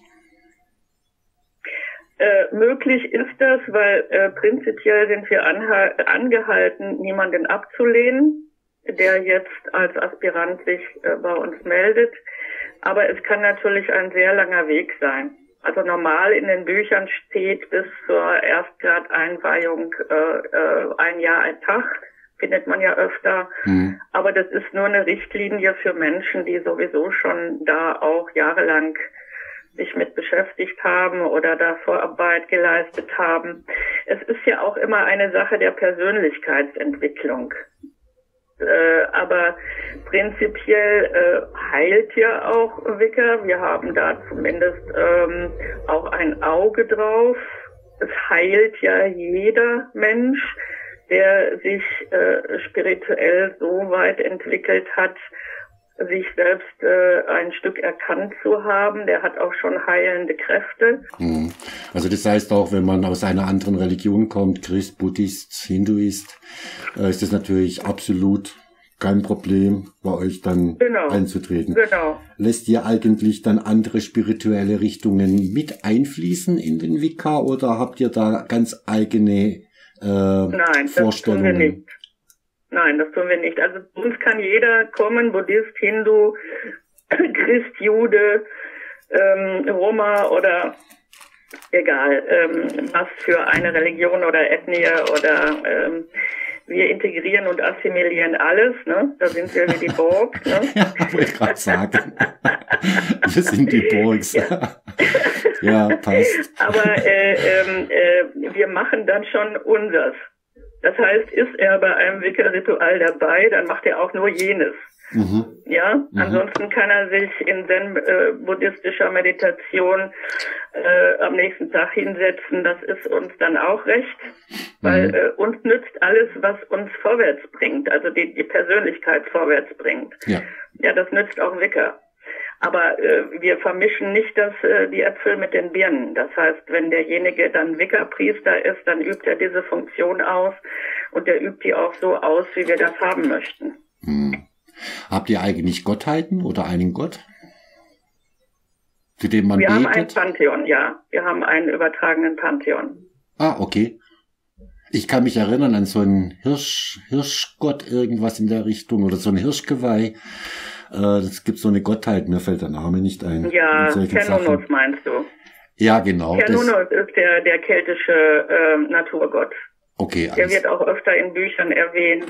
Äh, möglich ist das, weil äh, prinzipiell sind wir anha- angehalten, niemanden abzulehnen, der jetzt als Aspirant sich äh, bei uns meldet. Aber es kann natürlich ein sehr langer Weg sein. Also normal in den Büchern steht bis zur Erstgrad-Einweihung äh, äh, ein Jahr, ein Tag. Findet man ja öfter. Mhm. Aber das ist nur eine Richtlinie für Menschen, die sowieso schon da auch jahrelang sich mit beschäftigt haben oder da Vorarbeit geleistet haben. Es ist ja auch immer eine Sache der Persönlichkeitsentwicklung. Äh, aber prinzipiell äh, heilt ja auch Wicca. Wir haben da zumindest ähm, auch ein Auge drauf. Es heilt ja jeder Mensch, der sich äh, spirituell so weit entwickelt hat, sich selbst äh, ein Stück erkannt zu haben. Der hat auch schon heilende Kräfte. Also das heißt auch, wenn man aus einer anderen Religion kommt, Christ, Buddhist, Hinduist, äh, ist das natürlich absolut kein Problem, bei euch dann genau. einzutreten. Genau. Lässt ihr eigentlich dann andere spirituelle Richtungen mit einfließen in den Wicca oder habt ihr da ganz eigene äh, Nein, Vorstellungen? Das tun wir nicht. Nein, das tun wir nicht. Also zu uns kann jeder kommen, Buddhist, Hindu, Christ, Jude, ähm, Roma oder egal, ähm, was für eine Religion oder Ethnie oder ähm, wir integrieren und assimilieren alles, ne? Da sind wir wie die Borg, ne? Ja, wollte ich gerade sagen. Wir sind die Borgs. Ja, ja passt. Aber äh, äh, wir machen dann schon unseres. Das heißt, ist er bei einem Wicca-Ritual dabei, dann macht er auch nur jenes. Mhm. Ja, Mhm. ansonsten kann er sich in zen-buddhistischer Meditation äh, am nächsten Tag hinsetzen. Das ist uns dann auch recht, weil Mhm. äh, uns nützt alles, was uns vorwärts bringt, also die, die Persönlichkeit vorwärts bringt. Ja. Ja, das nützt auch Wicca. Aber äh, wir vermischen nicht das, äh, die Äpfel mit den Birnen. Das heißt, wenn derjenige dann Wicca-Priester ist, dann übt er diese Funktion aus und er übt die auch so aus, wie wir das haben möchten. Mhm. Habt ihr eigentlich Gottheiten oder einen Gott, zu dem man Wir betet? haben ein Pantheon, ja. Wir haben einen übertragenen Pantheon. Ah, okay. Ich kann mich erinnern an so einen Hirsch, Hirschgott, irgendwas in der Richtung, oder so ein Hirschgeweih. Äh, es gibt so eine Gottheit, mir fällt der Name nicht ein. Ja, Und solche Cernunnos Sachen. meinst du? Ja, genau. Das, Cernunnos ist der, der keltische äh, Naturgott. okay, Der alles. wird auch öfter in Büchern erwähnt.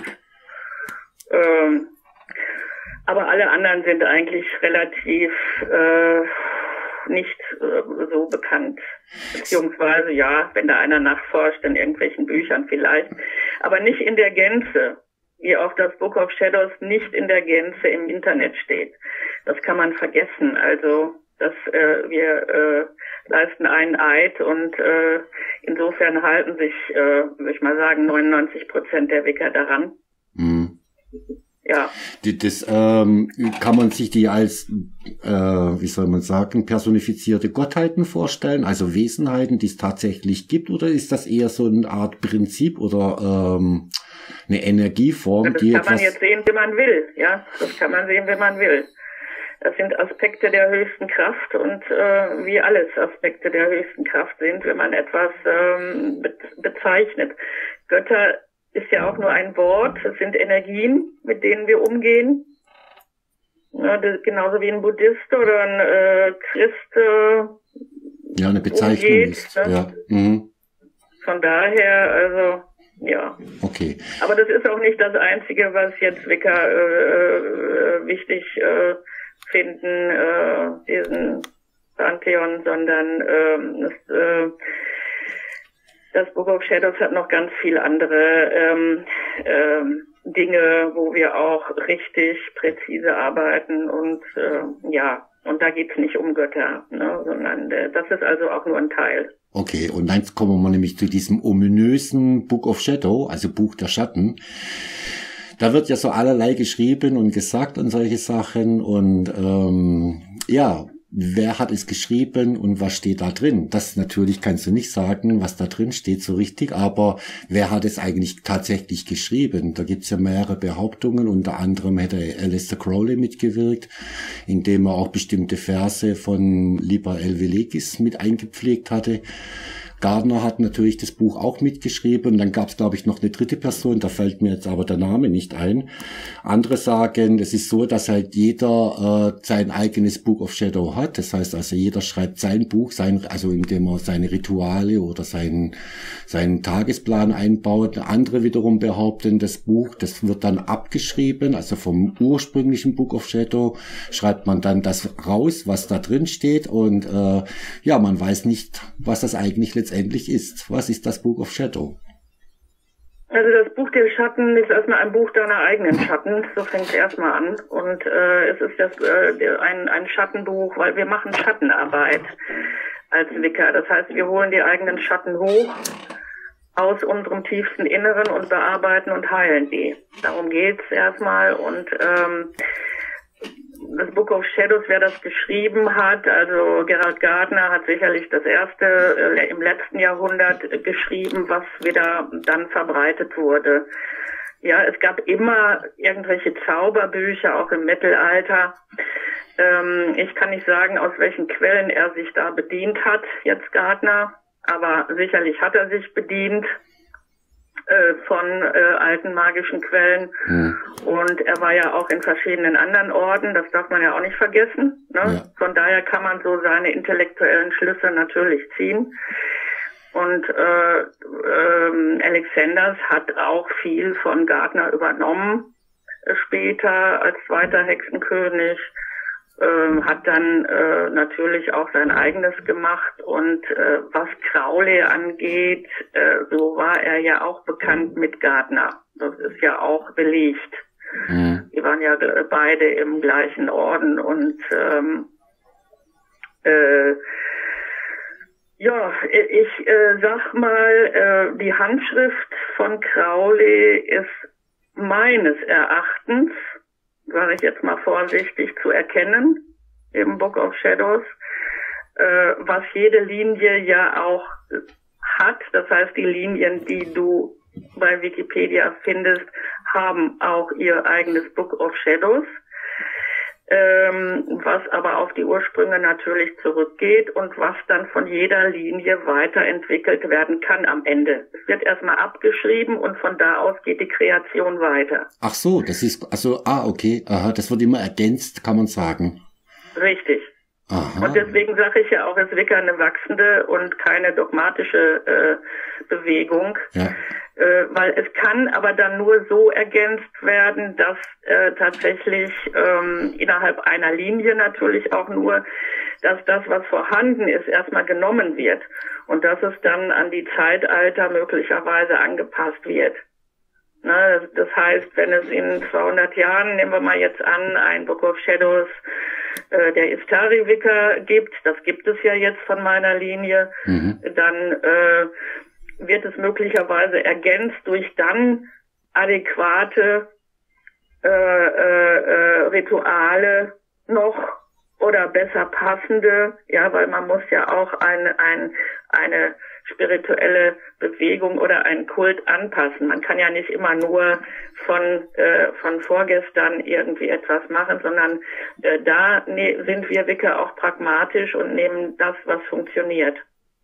Ähm, aber alle anderen sind eigentlich relativ äh, nicht äh, so bekannt. Beziehungsweise, ja, wenn da einer nachforscht, in irgendwelchen Büchern vielleicht. Aber nicht in der Gänze. Wie auch das Book of Shadows nicht in der Gänze im Internet steht. Das kann man vergessen. Also, dass äh, wir äh, leisten einen Eid und äh, insofern halten sich, äh, würde ich mal sagen, neunundneunzig Prozent der Wicca daran. Mhm. Ja. Die- Das ähm, kann man sich die als, äh, wie soll man sagen, personifizierte Gottheiten vorstellen, also Wesenheiten, die es tatsächlich gibt, oder ist das eher so eine Art Prinzip oder ähm, eine Energieform, Das die kann man etwas... jetzt sehen, wie man will. Ja, das kann man sehen, wie man will. Das sind Aspekte der höchsten Kraft und äh, wie alles Aspekte der höchsten Kraft sind, wenn man etwas ähm, be bezeichnet. Götter ist ja auch nur ein Wort, es sind Energien, mit denen wir umgehen. Ja, das, genauso wie ein Buddhist oder ein äh, Christ äh, Ja, eine Bezeichnung umgeht, ist. ne? Ja. Mhm. Von daher, also, ja. Okay. Aber das ist auch nicht das Einzige, was jetzt Wicca äh, äh, wichtig äh, finden, äh, diesen Pantheon, sondern ähm, das, äh, das Book of Shadows hat noch ganz viel andere ähm, ähm, Dinge, wo wir auch richtig präzise arbeiten und äh, ja, und da geht's nicht um Götter, ne, sondern äh, das ist also auch nur ein Teil. Okay, und dann kommen wir nämlich zu diesem ominösen Book of Shadow, also Buch der Schatten. Da wird ja so allerlei geschrieben und gesagt und solche Sachen und ähm, ja, wer hat es geschrieben und was steht da drin? Das natürlich kannst du nicht sagen, was da drin steht so richtig, aber wer hat es eigentlich tatsächlich geschrieben? Da gibt's ja mehrere Behauptungen, unter anderem hätte Aleister Crowley mitgewirkt, indem er auch bestimmte Verse von Liber Elvelegis mit eingepflegt hatte. Gardner hat natürlich das Buch auch mitgeschrieben und dann gab es, glaube ich, noch eine dritte Person, da fällt mir jetzt aber der Name nicht ein. Andere sagen, es ist so, dass halt jeder äh, sein eigenes Book of Shadow hat, das heißt also jeder schreibt sein Buch, sein, also indem er seine Rituale oder seinen, seinen Tagesplan einbaut. Andere wiederum behaupten, das Buch, das wird dann abgeschrieben, also vom ursprünglichen Book of Shadow schreibt man dann das raus, was da drin steht und äh, ja, man weiß nicht, was das eigentlich letztendlich ist. Was ist das Book of Shadow? Also das Buch der Schatten ist erstmal ein Buch deiner eigenen Schatten, so fängt es erstmal an. Und äh, es ist das, äh, der, ein, ein Schattenbuch, weil wir machen Schattenarbeit als Wicca. Das heißt, wir holen die eigenen Schatten hoch aus unserem tiefsten Inneren und bearbeiten und heilen die. Darum geht's erstmal. Und ähm, das Book of Shadows, wer das geschrieben hat, also Gerald Gardner hat sicherlich das erste äh, im letzten Jahrhundert äh, geschrieben, was wieder dann verbreitet wurde. Ja, es gab immer irgendwelche Zauberbücher, auch im Mittelalter. Ähm, ich kann nicht sagen, aus welchen Quellen er sich da bedient hat, jetzt Gardner, aber sicherlich hat er sich bedient äh, von äh, alten magischen Quellen. Hm. Und er war ja auch in verschiedenen anderen Orden, das darf man ja auch nicht vergessen. Ne? Ja. Von daher kann man so seine intellektuellen Schlüsse natürlich ziehen. Und äh, ähm, Alexanders hat auch viel von Gardner übernommen, äh, später als zweiter Hexenkönig, äh, hat dann äh, natürlich auch sein eigenes gemacht. Und äh, was Crowley angeht, äh, so war er ja auch bekannt mit Gardner. Das ist ja auch belegt. Mhm. Die waren ja beide im gleichen Orden und ähm, äh, ja, ich äh, sag mal, äh, die Handschrift von Crowley ist meines Erachtens, sage ich jetzt mal vorsichtig, zu erkennen im Book of Shadows, äh, was jede Linie ja auch hat. Das heißt, die Linien, die du bei Wikipedia findest, haben auch ihr eigenes Book of Shadows, ähm, was aber auf die Ursprünge natürlich zurückgeht und was dann von jeder Linie weiterentwickelt werden kann am Ende. Es wird erstmal abgeschrieben und von da aus geht die Kreation weiter. Ach so, das ist, also, ah, okay, aha, das wird immer ergänzt, kann man sagen. Richtig. Aha. Und deswegen sage ich ja auch, es ist Wicca eine wachsende und keine dogmatische äh, Bewegung, ja. äh, weil es kann aber dann nur so ergänzt werden, dass äh, tatsächlich ähm, innerhalb einer Linie natürlich auch nur, dass das, was vorhanden ist, erstmal genommen wird und dass es dann an die Zeitalter möglicherweise angepasst wird. Na, das, das heißt, wenn es in zweihundert Jahren, nehmen wir mal jetzt an, ein Book of Shadows äh, der Istari-Wicca gibt, das gibt es ja jetzt von meiner Linie, mhm. dann äh, wird es möglicherweise ergänzt durch dann adäquate äh, äh, äh, Rituale noch oder besser passende, ja, weil man muss ja auch ein, ein, eine spirituelle Bewegung oder einen Kult anpassen. Man kann ja nicht immer nur von äh, von vorgestern irgendwie etwas machen, sondern äh, da ne, sind wir Wicca auch pragmatisch und nehmen das, was funktioniert.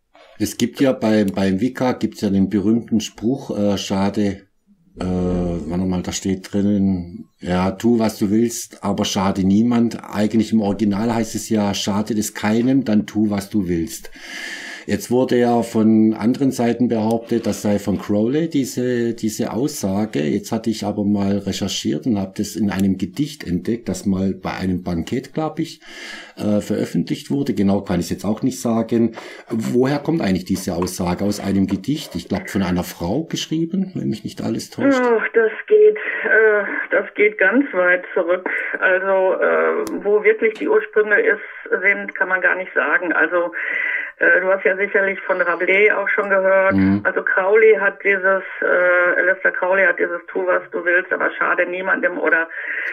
Es gibt ja bei, beim Wicca gibt's ja den berühmten Spruch, äh, schade, äh, warte mal, da steht drinnen, ja, tu was du willst, aber schade niemand. Eigentlich im Original heißt es ja, schade es keinem, dann tu was du willst. Jetzt wurde ja von anderen Seiten behauptet, das sei von Crowley, diese diese Aussage. Jetzt hatte ich aber mal recherchiert und habe das in einem Gedicht entdeckt, das mal bei einem Bankett, glaube ich, äh, veröffentlicht wurde. Genau kann ich es jetzt auch nicht sagen. Woher kommt eigentlich diese Aussage? Aus einem Gedicht, ich glaube von einer Frau geschrieben, wenn mich nicht alles täuscht. Ach, das geht, äh, das geht ganz weit zurück. Also äh, wo wirklich die Ursprünge ist, sind, kann man gar nicht sagen. Also du hast ja sicherlich von Rabelais auch schon gehört. Mhm. Also Crowley hat dieses, äh, Aleister Crowley hat dieses Tu, was du willst, aber schade niemandem. Oder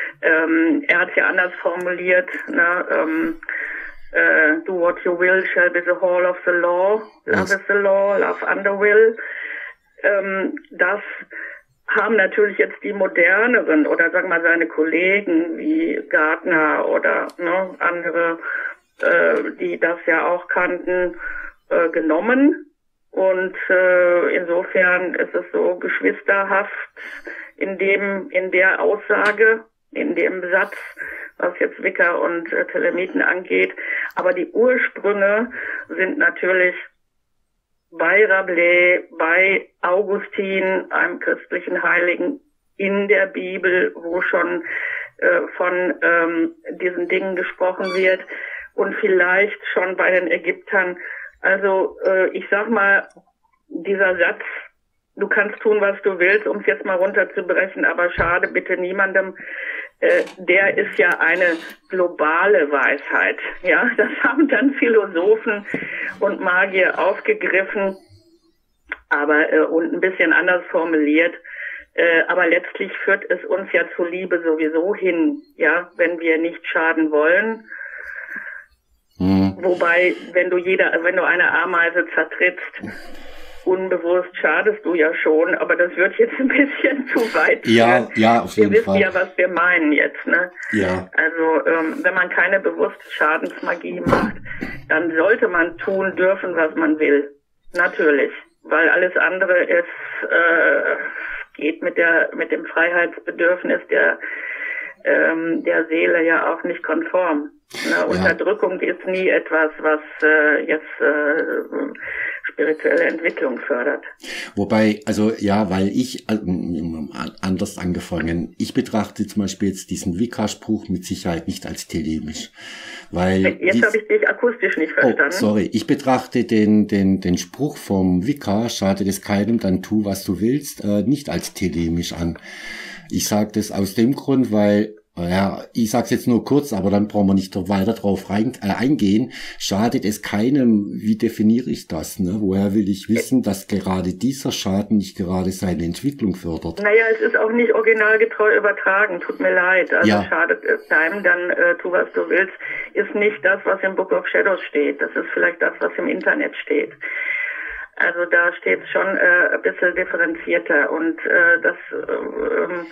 ähm, er hat es ja anders formuliert. Ne? Ähm, äh, Do what you will shall be the hall of the law. Love is the law, love under will. Ähm, das haben natürlich jetzt die moderneren oder sagen wir mal seine Kollegen wie Gardner oder ne, andere, die das ja auch kannten, äh, genommen. Und äh, insofern ist es so geschwisterhaft in dem, in der Aussage, in dem Satz, was jetzt Wicca und äh, Telemiten angeht. Aber die Ursprünge sind natürlich bei Rabelais, bei Augustin, einem christlichen Heiligen, in der Bibel, wo schon äh, von ähm, diesen Dingen gesprochen wird. Und vielleicht schon bei den Ägyptern. Also äh, ich sag mal, dieser Satz, du kannst tun, was du willst, um es jetzt mal runterzubrechen, aber schade bitte niemandem, äh, der ist ja eine globale Weisheit. Ja, das haben dann Philosophen und Magier aufgegriffen, aber äh, und ein bisschen anders formuliert. Äh, aber letztlich führt es uns ja zur Liebe sowieso hin, ja, wenn wir nicht schaden wollen. Mhm. Wobei, wenn du jeder, wenn du eine Ameise zertrittst, unbewusst schadest du ja schon, aber das wird jetzt ein bisschen zu weit. Ja, ja, auf jeden Fall. Wir wissen Fall. ja, was wir meinen jetzt, ne? Ja. Also, ähm, wenn man keine bewusste Schadensmagie macht, dann sollte man tun dürfen, was man will. Natürlich. Weil alles andere ist, äh, geht mit der, mit dem Freiheitsbedürfnis der, ähm, der Seele ja auch nicht konform. Ne, ja. Unterdrückung ist nie etwas, was äh, jetzt äh, spirituelle Entwicklung fördert. Wobei, also ja, weil ich äh, anders angefangen, ich betrachte zum Beispiel jetzt diesen Wicca-Spruch mit Sicherheit nicht als telemisch. Weil jetzt habe ich dich akustisch nicht verstanden. Oh, sorry, ich betrachte den den den Spruch vom Wicca, schade es keinem, dann tu, was du willst, äh, nicht als telemisch an. Ich sage das aus dem Grund, weil, ja, ich sag's jetzt nur kurz, aber dann brauchen wir nicht weiter drauf rein, äh, eingehen. Schadet es keinem, wie definiere ich das? Ne? Woher will ich wissen, dass gerade dieser Schaden nicht gerade seine Entwicklung fördert? Naja, es ist auch nicht originalgetreu übertragen, tut mir leid. Also ja. Schadet es einem, dann äh, tu, was du willst, ist nicht das, was im Book of Shadows steht. Das ist vielleicht das, was im Internet steht. Also da steht es schon äh, ein bisschen differenzierter und äh, das äh,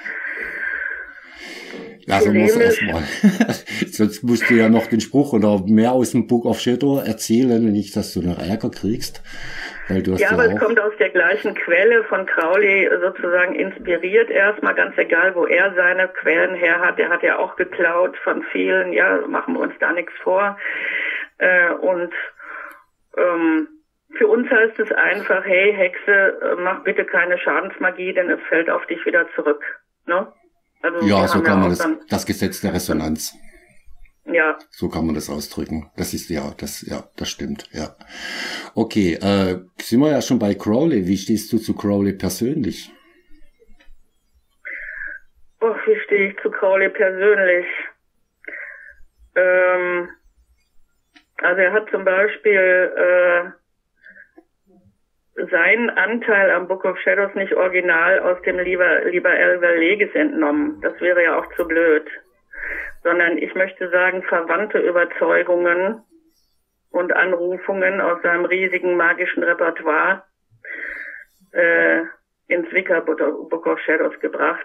Lassen wir es erstmal. Sonst musst du ja noch den Spruch oder mehr aus dem Book of Shadow erzählen, wenn nicht, dass du noch Ärger kriegst. Weil du hast ja, ja, aber auch es kommt aus der gleichen Quelle von Crowley sozusagen inspiriert erstmal, ganz egal, wo er seine Quellen her hat. Er hat ja auch geklaut von vielen, ja, machen wir uns da nichts vor. Äh, und ähm, für uns heißt es einfach, hey Hexe, mach bitte keine Schadensmagie, denn es fällt auf dich wieder zurück. Ne? Also ja, so kann man das, dann, das Gesetz der Resonanz. Ja. So kann man das ausdrücken. Das ist, ja, das, ja, das stimmt, ja. Okay, äh, sind wir ja schon bei Crowley. Wie stehst du zu Crowley persönlich? Oh, wie stehe ich zu Crowley persönlich? Ähm, also er hat zum Beispiel, äh, seinen Anteil am Book of Shadows nicht original aus dem Liber, Liber Elver Legis entnommen. Das wäre ja auch zu blöd. Sondern ich möchte sagen, verwandte Überzeugungen und Anrufungen aus seinem riesigen magischen Repertoire äh, ins Wicca Book of Shadows gebracht.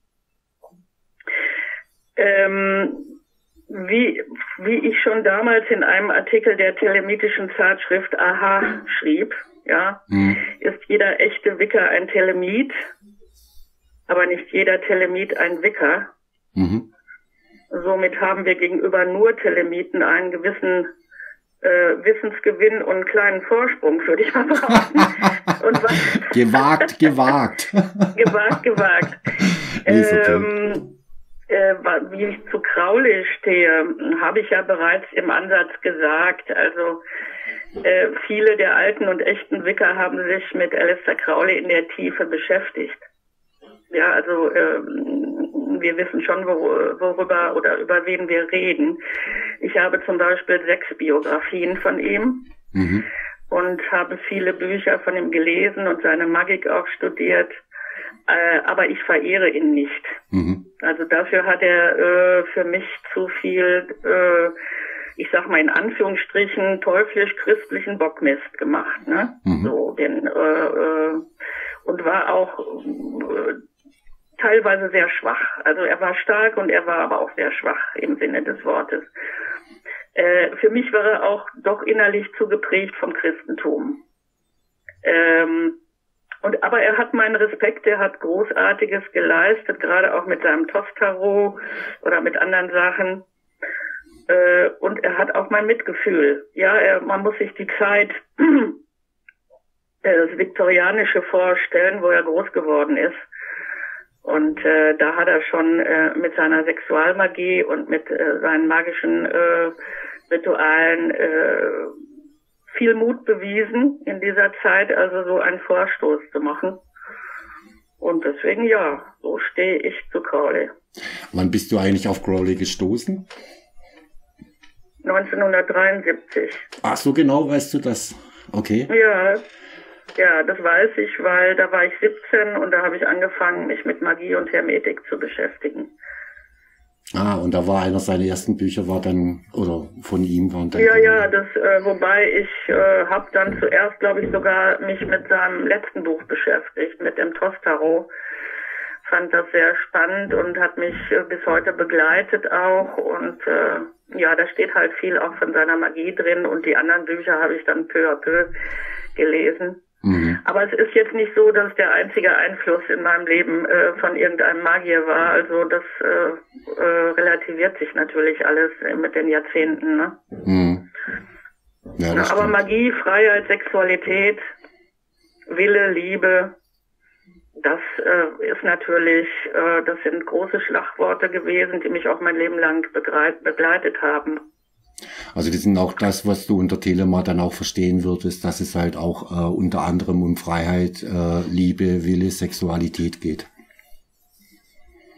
Ähm, wie, wie ich schon damals in einem Artikel der telemitischen Zeitschrift Aha schrieb, ja, mhm. ist jeder echte Wicca ein Telemit, aber nicht jeder Telemit ein Wicca. Mhm. Somit haben wir gegenüber nur Telemiten einen gewissen äh, Wissensgewinn und einen kleinen Vorsprung, würde ich mal behaupten. Und was gewagt, gewagt. gewagt, gewagt. ähm, äh, wie ich zu Crowley stehe, habe ich ja bereits im Ansatz gesagt. Also äh, viele der alten und echten Wicca haben sich mit Aleister Crowley in der Tiefe beschäftigt. Ja, also ähm, wir wissen schon, wor worüber oder über wen wir reden. Ich habe zum Beispiel sechs Biografien von ihm mhm. und habe viele Bücher von ihm gelesen und seine Magik auch studiert. Äh, aber ich verehre ihn nicht. Mhm. Also dafür hat er äh, für mich zu viel, äh, ich sag mal in Anführungsstrichen, teuflisch-christlichen Bockmist gemacht. Ne? Mhm. So, den, äh, äh, und war auch äh, teilweise sehr schwach. Also er war stark und er war aber auch sehr schwach im Sinne des Wortes. Äh, für mich war er auch doch innerlich zu geprägt vom Christentum. Ähm, und aber er hat meinen Respekt, er hat Großartiges geleistet, gerade auch mit seinem Toff-Tarot oder mit anderen Sachen. Äh, und er hat auch mein Mitgefühl. Ja, er, man muss sich die Zeit, das Viktorianische vorstellen, wo er groß geworden ist. Und äh, da hat er schon äh, mit seiner Sexualmagie und mit äh, seinen magischen äh, Ritualen äh, viel Mut bewiesen in dieser Zeit, also so einen Vorstoß zu machen. Und deswegen, ja, so stehe ich zu Crowley. Wann bist du eigentlich auf Crowley gestoßen? neunzehnhundertdreiundsiebzig. Ach, so genau weißt du das? Okay. Ja. Ja, das weiß ich, weil da war ich siebzehn und da habe ich angefangen, mich mit Magie und Hermetik zu beschäftigen. Ah, und da war einer seiner ersten Bücher, war dann, oder von ihm waren dann... Ja, ja, das, äh, wobei ich äh, habe dann zuerst, glaube ich, sogar mich mit seinem letzten Buch beschäftigt, mit dem Toff-Tarot. Fand das sehr spannend und hat mich äh, bis heute begleitet auch. Und äh, ja, da steht halt viel auch von seiner Magie drin und die anderen Bücher habe ich dann peu à peu gelesen. Mhm. Aber es ist jetzt nicht so, dass der einzige Einfluss in meinem Leben äh, von irgendeinem Magier war. Also das äh, äh, relativiert sich natürlich alles mit den Jahrzehnten. Ne? Mhm. Ja, das Aber stimmt. Magie, Freiheit, Sexualität, Wille, Liebe, das äh, ist natürlich, äh, das sind große Schlagworte gewesen, die mich auch mein Leben lang begleit, begleitet haben. Also das sind auch das, was du unter Telema dann auch verstehen würdest, dass es halt auch äh, unter anderem um Freiheit, äh, Liebe, Wille, Sexualität geht.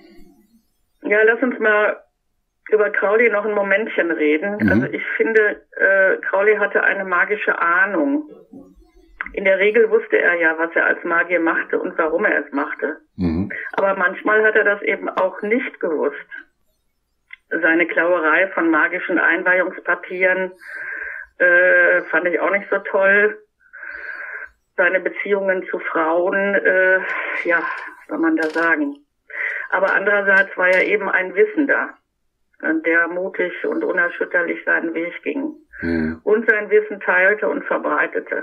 Ja, lass uns mal über Crowley noch ein Momentchen reden. Mhm. Also ich finde, äh, Crowley hatte eine magische Ahnung. In der Regel wusste er ja, was er als Magier machte und warum er es machte. Mhm. Aber manchmal hat er das eben auch nicht gewusst. Seine Klauerei von magischen Einweihungspapieren äh, fand ich auch nicht so toll. Seine Beziehungen zu Frauen, äh, ja, was soll man da sagen. Aber andererseits war er eben ein Wissender, der mutig und unerschütterlich seinen Weg ging. Mhm. Und sein Wissen teilte und verbreitete.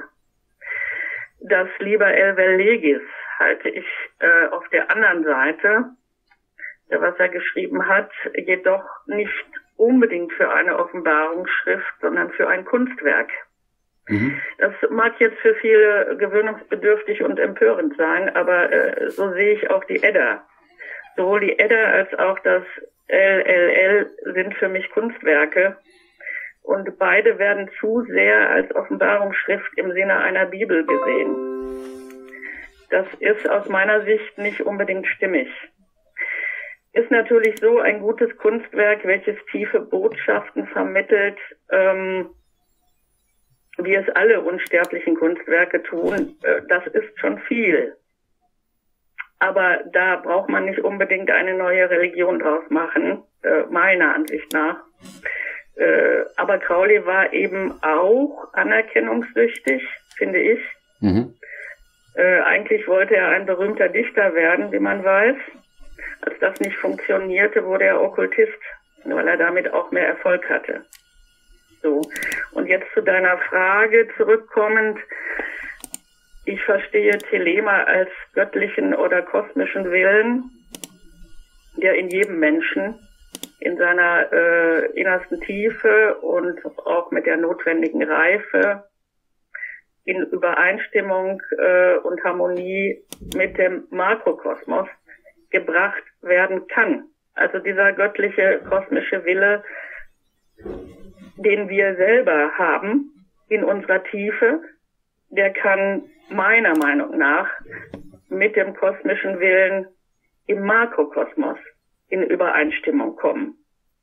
Das Liber Elvel Legis halte ich äh, auf der anderen Seite, was er geschrieben hat, jedoch nicht unbedingt für eine Offenbarungsschrift, sondern für ein Kunstwerk. Mhm. Das mag jetzt für viele gewöhnungsbedürftig und empörend sein, aber äh, so sehe ich auch die Edda. Sowohl die Edda als auch das L L L sind für mich Kunstwerke. Und beide werden zu sehr als Offenbarungsschrift im Sinne einer Bibel gesehen. Das ist aus meiner Sicht nicht unbedingt stimmig. Ist natürlich so ein gutes Kunstwerk, welches tiefe Botschaften vermittelt, ähm, wie es alle unsterblichen Kunstwerke tun. Äh, das ist schon viel. Aber da braucht man nicht unbedingt eine neue Religion draus machen, äh, meiner Ansicht nach. Äh, aber Crowley war eben auch anerkennungssüchtig, finde ich. Mhm. Äh, eigentlich wollte er ein berühmter Dichter werden, wie man weiß. Als das nicht funktionierte, wurde er Okkultist, weil er damit auch mehr Erfolg hatte. So. Und jetzt zu deiner Frage zurückkommend. Ich verstehe Thelema als göttlichen oder kosmischen Willen, der in jedem Menschen in seiner äh, innersten Tiefe und auch mit der notwendigen Reife in Übereinstimmung äh, und Harmonie mit dem Makrokosmos gebracht werden kann. Also dieser göttliche kosmische Wille, den wir selber haben in unserer Tiefe, der kann meiner Meinung nach mit dem kosmischen Willen im Makrokosmos in Übereinstimmung kommen.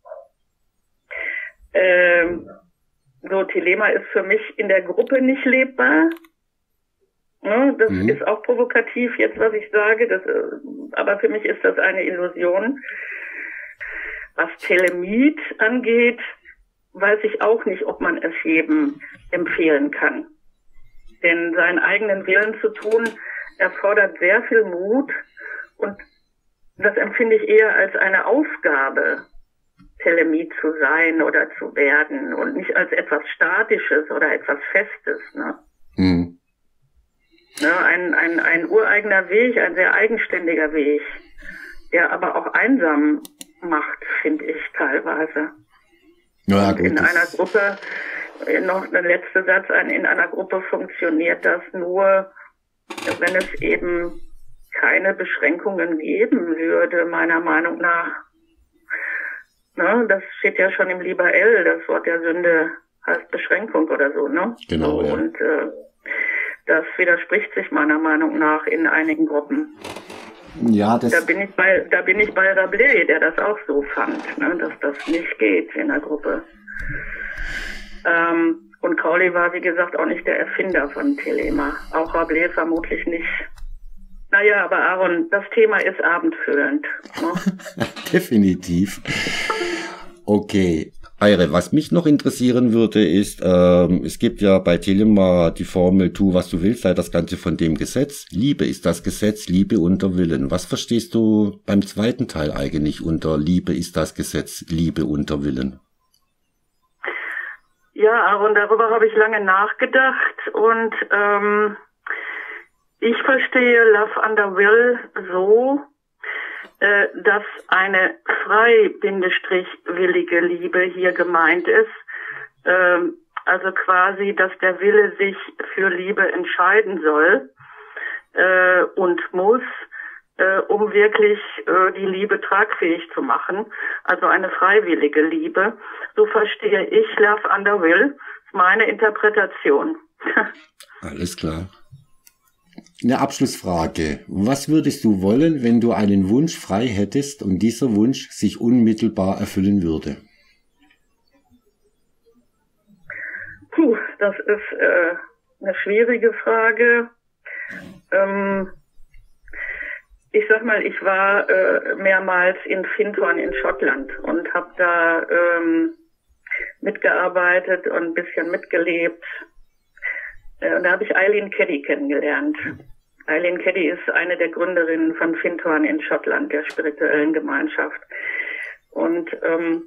Ähm, so, Thelema ist für mich in der Gruppe nicht lebbar. Ja, das mhm. ist auch provokativ jetzt, was ich sage, das, aber für mich ist das eine Illusion. Was Thelemit angeht, weiß ich auch nicht, ob man es jedem empfehlen kann. Denn seinen eigenen Willen zu tun, erfordert sehr viel Mut und das empfinde ich eher als eine Aufgabe, Thelemit zu sein oder zu werden und nicht als etwas Statisches oder etwas Festes. Ne? Mhm. Ne, ein, ein, ein ureigener Weg, ein sehr eigenständiger Weg, der aber auch einsam macht, finde ich teilweise. Ja, und gut, in einer Gruppe, noch der letzte Satz, in einer Gruppe funktioniert das nur, wenn es eben keine Beschränkungen geben würde, meiner Meinung nach. Ne, das steht ja schon im Liber L, das Wort der Sünde heißt Beschränkung oder so, ne? Genau, ja. Und äh, das widerspricht sich meiner Meinung nach in einigen Gruppen. Ja, das da bin ich bei, da bin ich bei Rabelais, der das auch so fand, ne, dass das nicht geht in der Gruppe. Ähm, und Crowley war, wie gesagt, auch nicht der Erfinder von Thelema. Auch Rabelais vermutlich nicht. Naja, aber Aaron, das Thema ist abendfüllend. Ne? Definitiv. Okay. Eire, was mich noch interessieren würde, ist, ähm, es gibt ja bei Thelema die Formel, tu was du willst, sei das Ganze von dem Gesetz. Liebe ist das Gesetz, Liebe unter Willen. Was verstehst du beim zweiten Teil eigentlich unter Liebe ist das Gesetz, Liebe unter Willen? Ja, Aaron, darüber habe ich lange nachgedacht und ähm, ich verstehe Love under Will so, äh, dass eine frei-willige Liebe hier gemeint ist. Ähm, also quasi, dass der Wille sich für Liebe entscheiden soll äh, und muss, äh, um wirklich äh, die Liebe tragfähig zu machen. Also eine freiwillige Liebe. So verstehe ich Love under Will. Das ist meine Interpretation. Alles klar. eine Abschlussfrage. Was würdest du wollen, wenn du einen Wunsch frei hättest und dieser Wunsch sich unmittelbar erfüllen würde? Puh, das ist äh, eine schwierige Frage. Ähm, ich sag mal, ich war äh, mehrmals in Findhorn in Schottland und habe da ähm, mitgearbeitet und ein bisschen mitgelebt. Äh, und da habe ich Eileen Caddy kennengelernt. Eileen Caddy ist eine der Gründerinnen von Findhorn in Schottland, der spirituellen Gemeinschaft. Und ähm,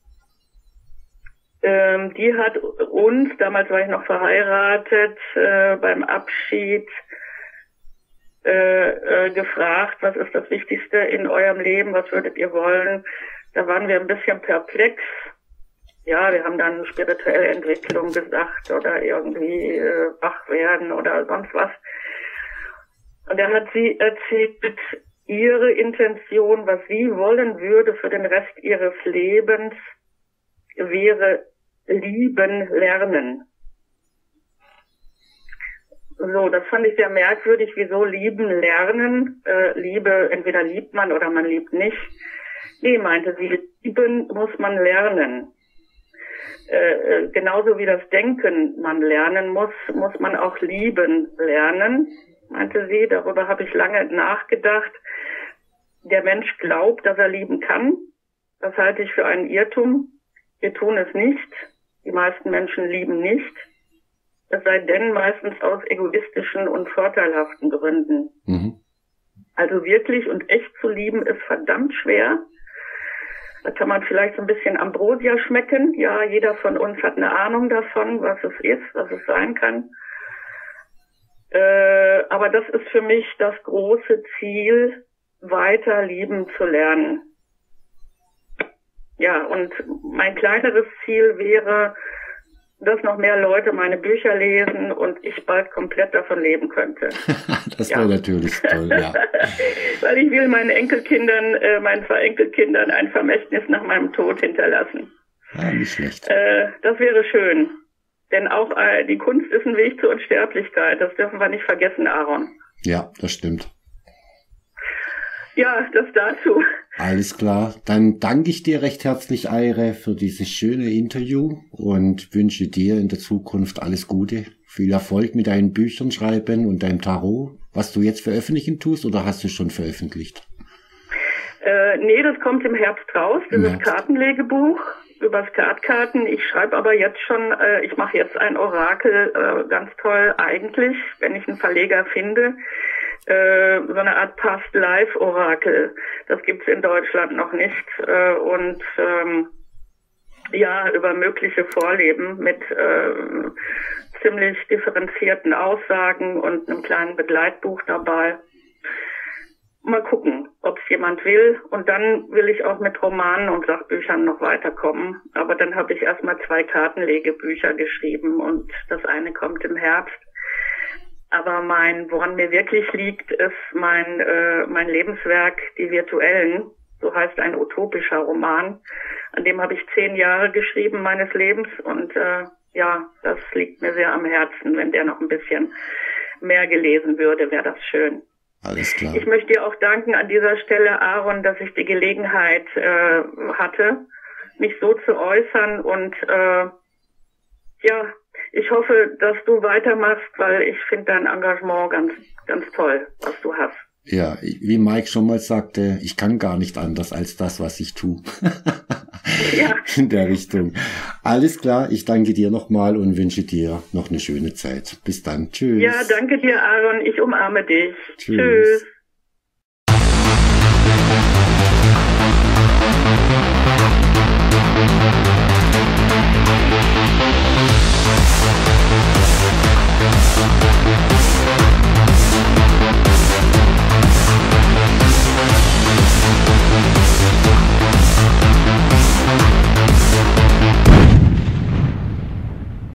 ähm, die hat uns, damals war ich noch verheiratet, äh, beim Abschied äh, äh, gefragt, was ist das Wichtigste in eurem Leben, was würdet ihr wollen? Da waren wir ein bisschen perplex. Ja, wir haben dann spirituelle Entwicklung gesagt oder irgendwie äh, wach werden oder sonst was. Und dann hat sie erzählt, ihre Intention, was sie wollen würde für den Rest ihres Lebens, wäre lieben lernen. So, das fand ich sehr merkwürdig. Wieso lieben lernen? Äh, Liebe, entweder liebt man oder man liebt nicht. Nee, meinte sie, lieben muss man lernen. Äh, genauso wie das Denken man lernen muss, muss man auch lieben lernen, meinte sie. Darüber habe ich lange nachgedacht. Der Mensch glaubt, dass er lieben kann. Das halte ich für einen Irrtum. Wir tun es nicht. Die meisten Menschen lieben nicht. Es sei denn meistens aus egoistischen und vorteilhaften Gründen. Mhm. Also wirklich und echt zu lieben ist verdammt schwer. Da kann man vielleicht so ein bisschen Ambrosia schmecken. Ja, jeder von uns hat eine Ahnung davon, was es ist, was es sein kann. Äh, aber das ist für mich das große Ziel, weiter lieben zu lernen. Ja, und mein kleineres Ziel wäre, dass noch mehr Leute meine Bücher lesen und ich bald komplett davon leben könnte. Das wäre ja natürlich toll, ja. Weil ich will meinen Enkelkindern, äh, meinen zwei Enkelkindern ein Vermächtnis nach meinem Tod hinterlassen. Ja, nicht schlecht. Äh, das wäre schön. Denn auch äh, die Kunst ist ein Weg zur Unsterblichkeit. Das dürfen wir nicht vergessen, Aaron. Ja, das stimmt. Ja, das dazu. Alles klar. Dann danke ich dir recht herzlich, Eire, für dieses schöne Interview und wünsche dir in der Zukunft alles Gute. Viel Erfolg mit deinen Büchern schreiben und deinem Tarot. Was du jetzt veröffentlichen tust oder hast du schon veröffentlicht? Äh, nee, das kommt im Herbst raus, dieses ja. Kartenlegebuch über Skatkarten. Ich schreibe aber jetzt schon, äh, ich mache jetzt ein Orakel, äh, ganz toll eigentlich, wenn ich einen Verleger finde. Äh, so eine Art Past-Life-Orakel. Das gibt's in Deutschland noch nicht. Äh, und ähm, ja, über mögliche Vorleben mit äh, ziemlich differenzierten Aussagen und einem kleinen Begleitbuch dabei. Mal gucken, ob es jemand will. Und dann will ich auch mit Romanen und Sachbüchern noch weiterkommen. Aber dann habe ich erstmal zwei Kartenlegebücher geschrieben und das eine kommt im Herbst. Aber mein, woran mir wirklich liegt, ist mein, äh, mein Lebenswerk, Die Virtuellen. So heißt ein utopischer Roman. An dem habe ich zehn Jahre geschrieben meines Lebens. Und äh, ja, das liegt mir sehr am Herzen. Wenn der noch ein bisschen mehr gelesen würde, wäre das schön. Alles klar. Ich möchte dir auch danken an dieser Stelle, Aaron, dass ich die Gelegenheit äh, hatte, mich so zu äußern. Und äh, ja, ich hoffe, dass du weitermachst, weil ich finde dein Engagement ganz, ganz toll, was du hast. Ja, wie Mike schon mal sagte, ich kann gar nicht anders als das, was ich tue. Ja. In der Richtung. Alles klar, ich danke dir nochmal und wünsche dir noch eine schöne Zeit. Bis dann. Tschüss. Ja, danke dir, Aaron. Ich umarme dich. Tschüss. Tschüss.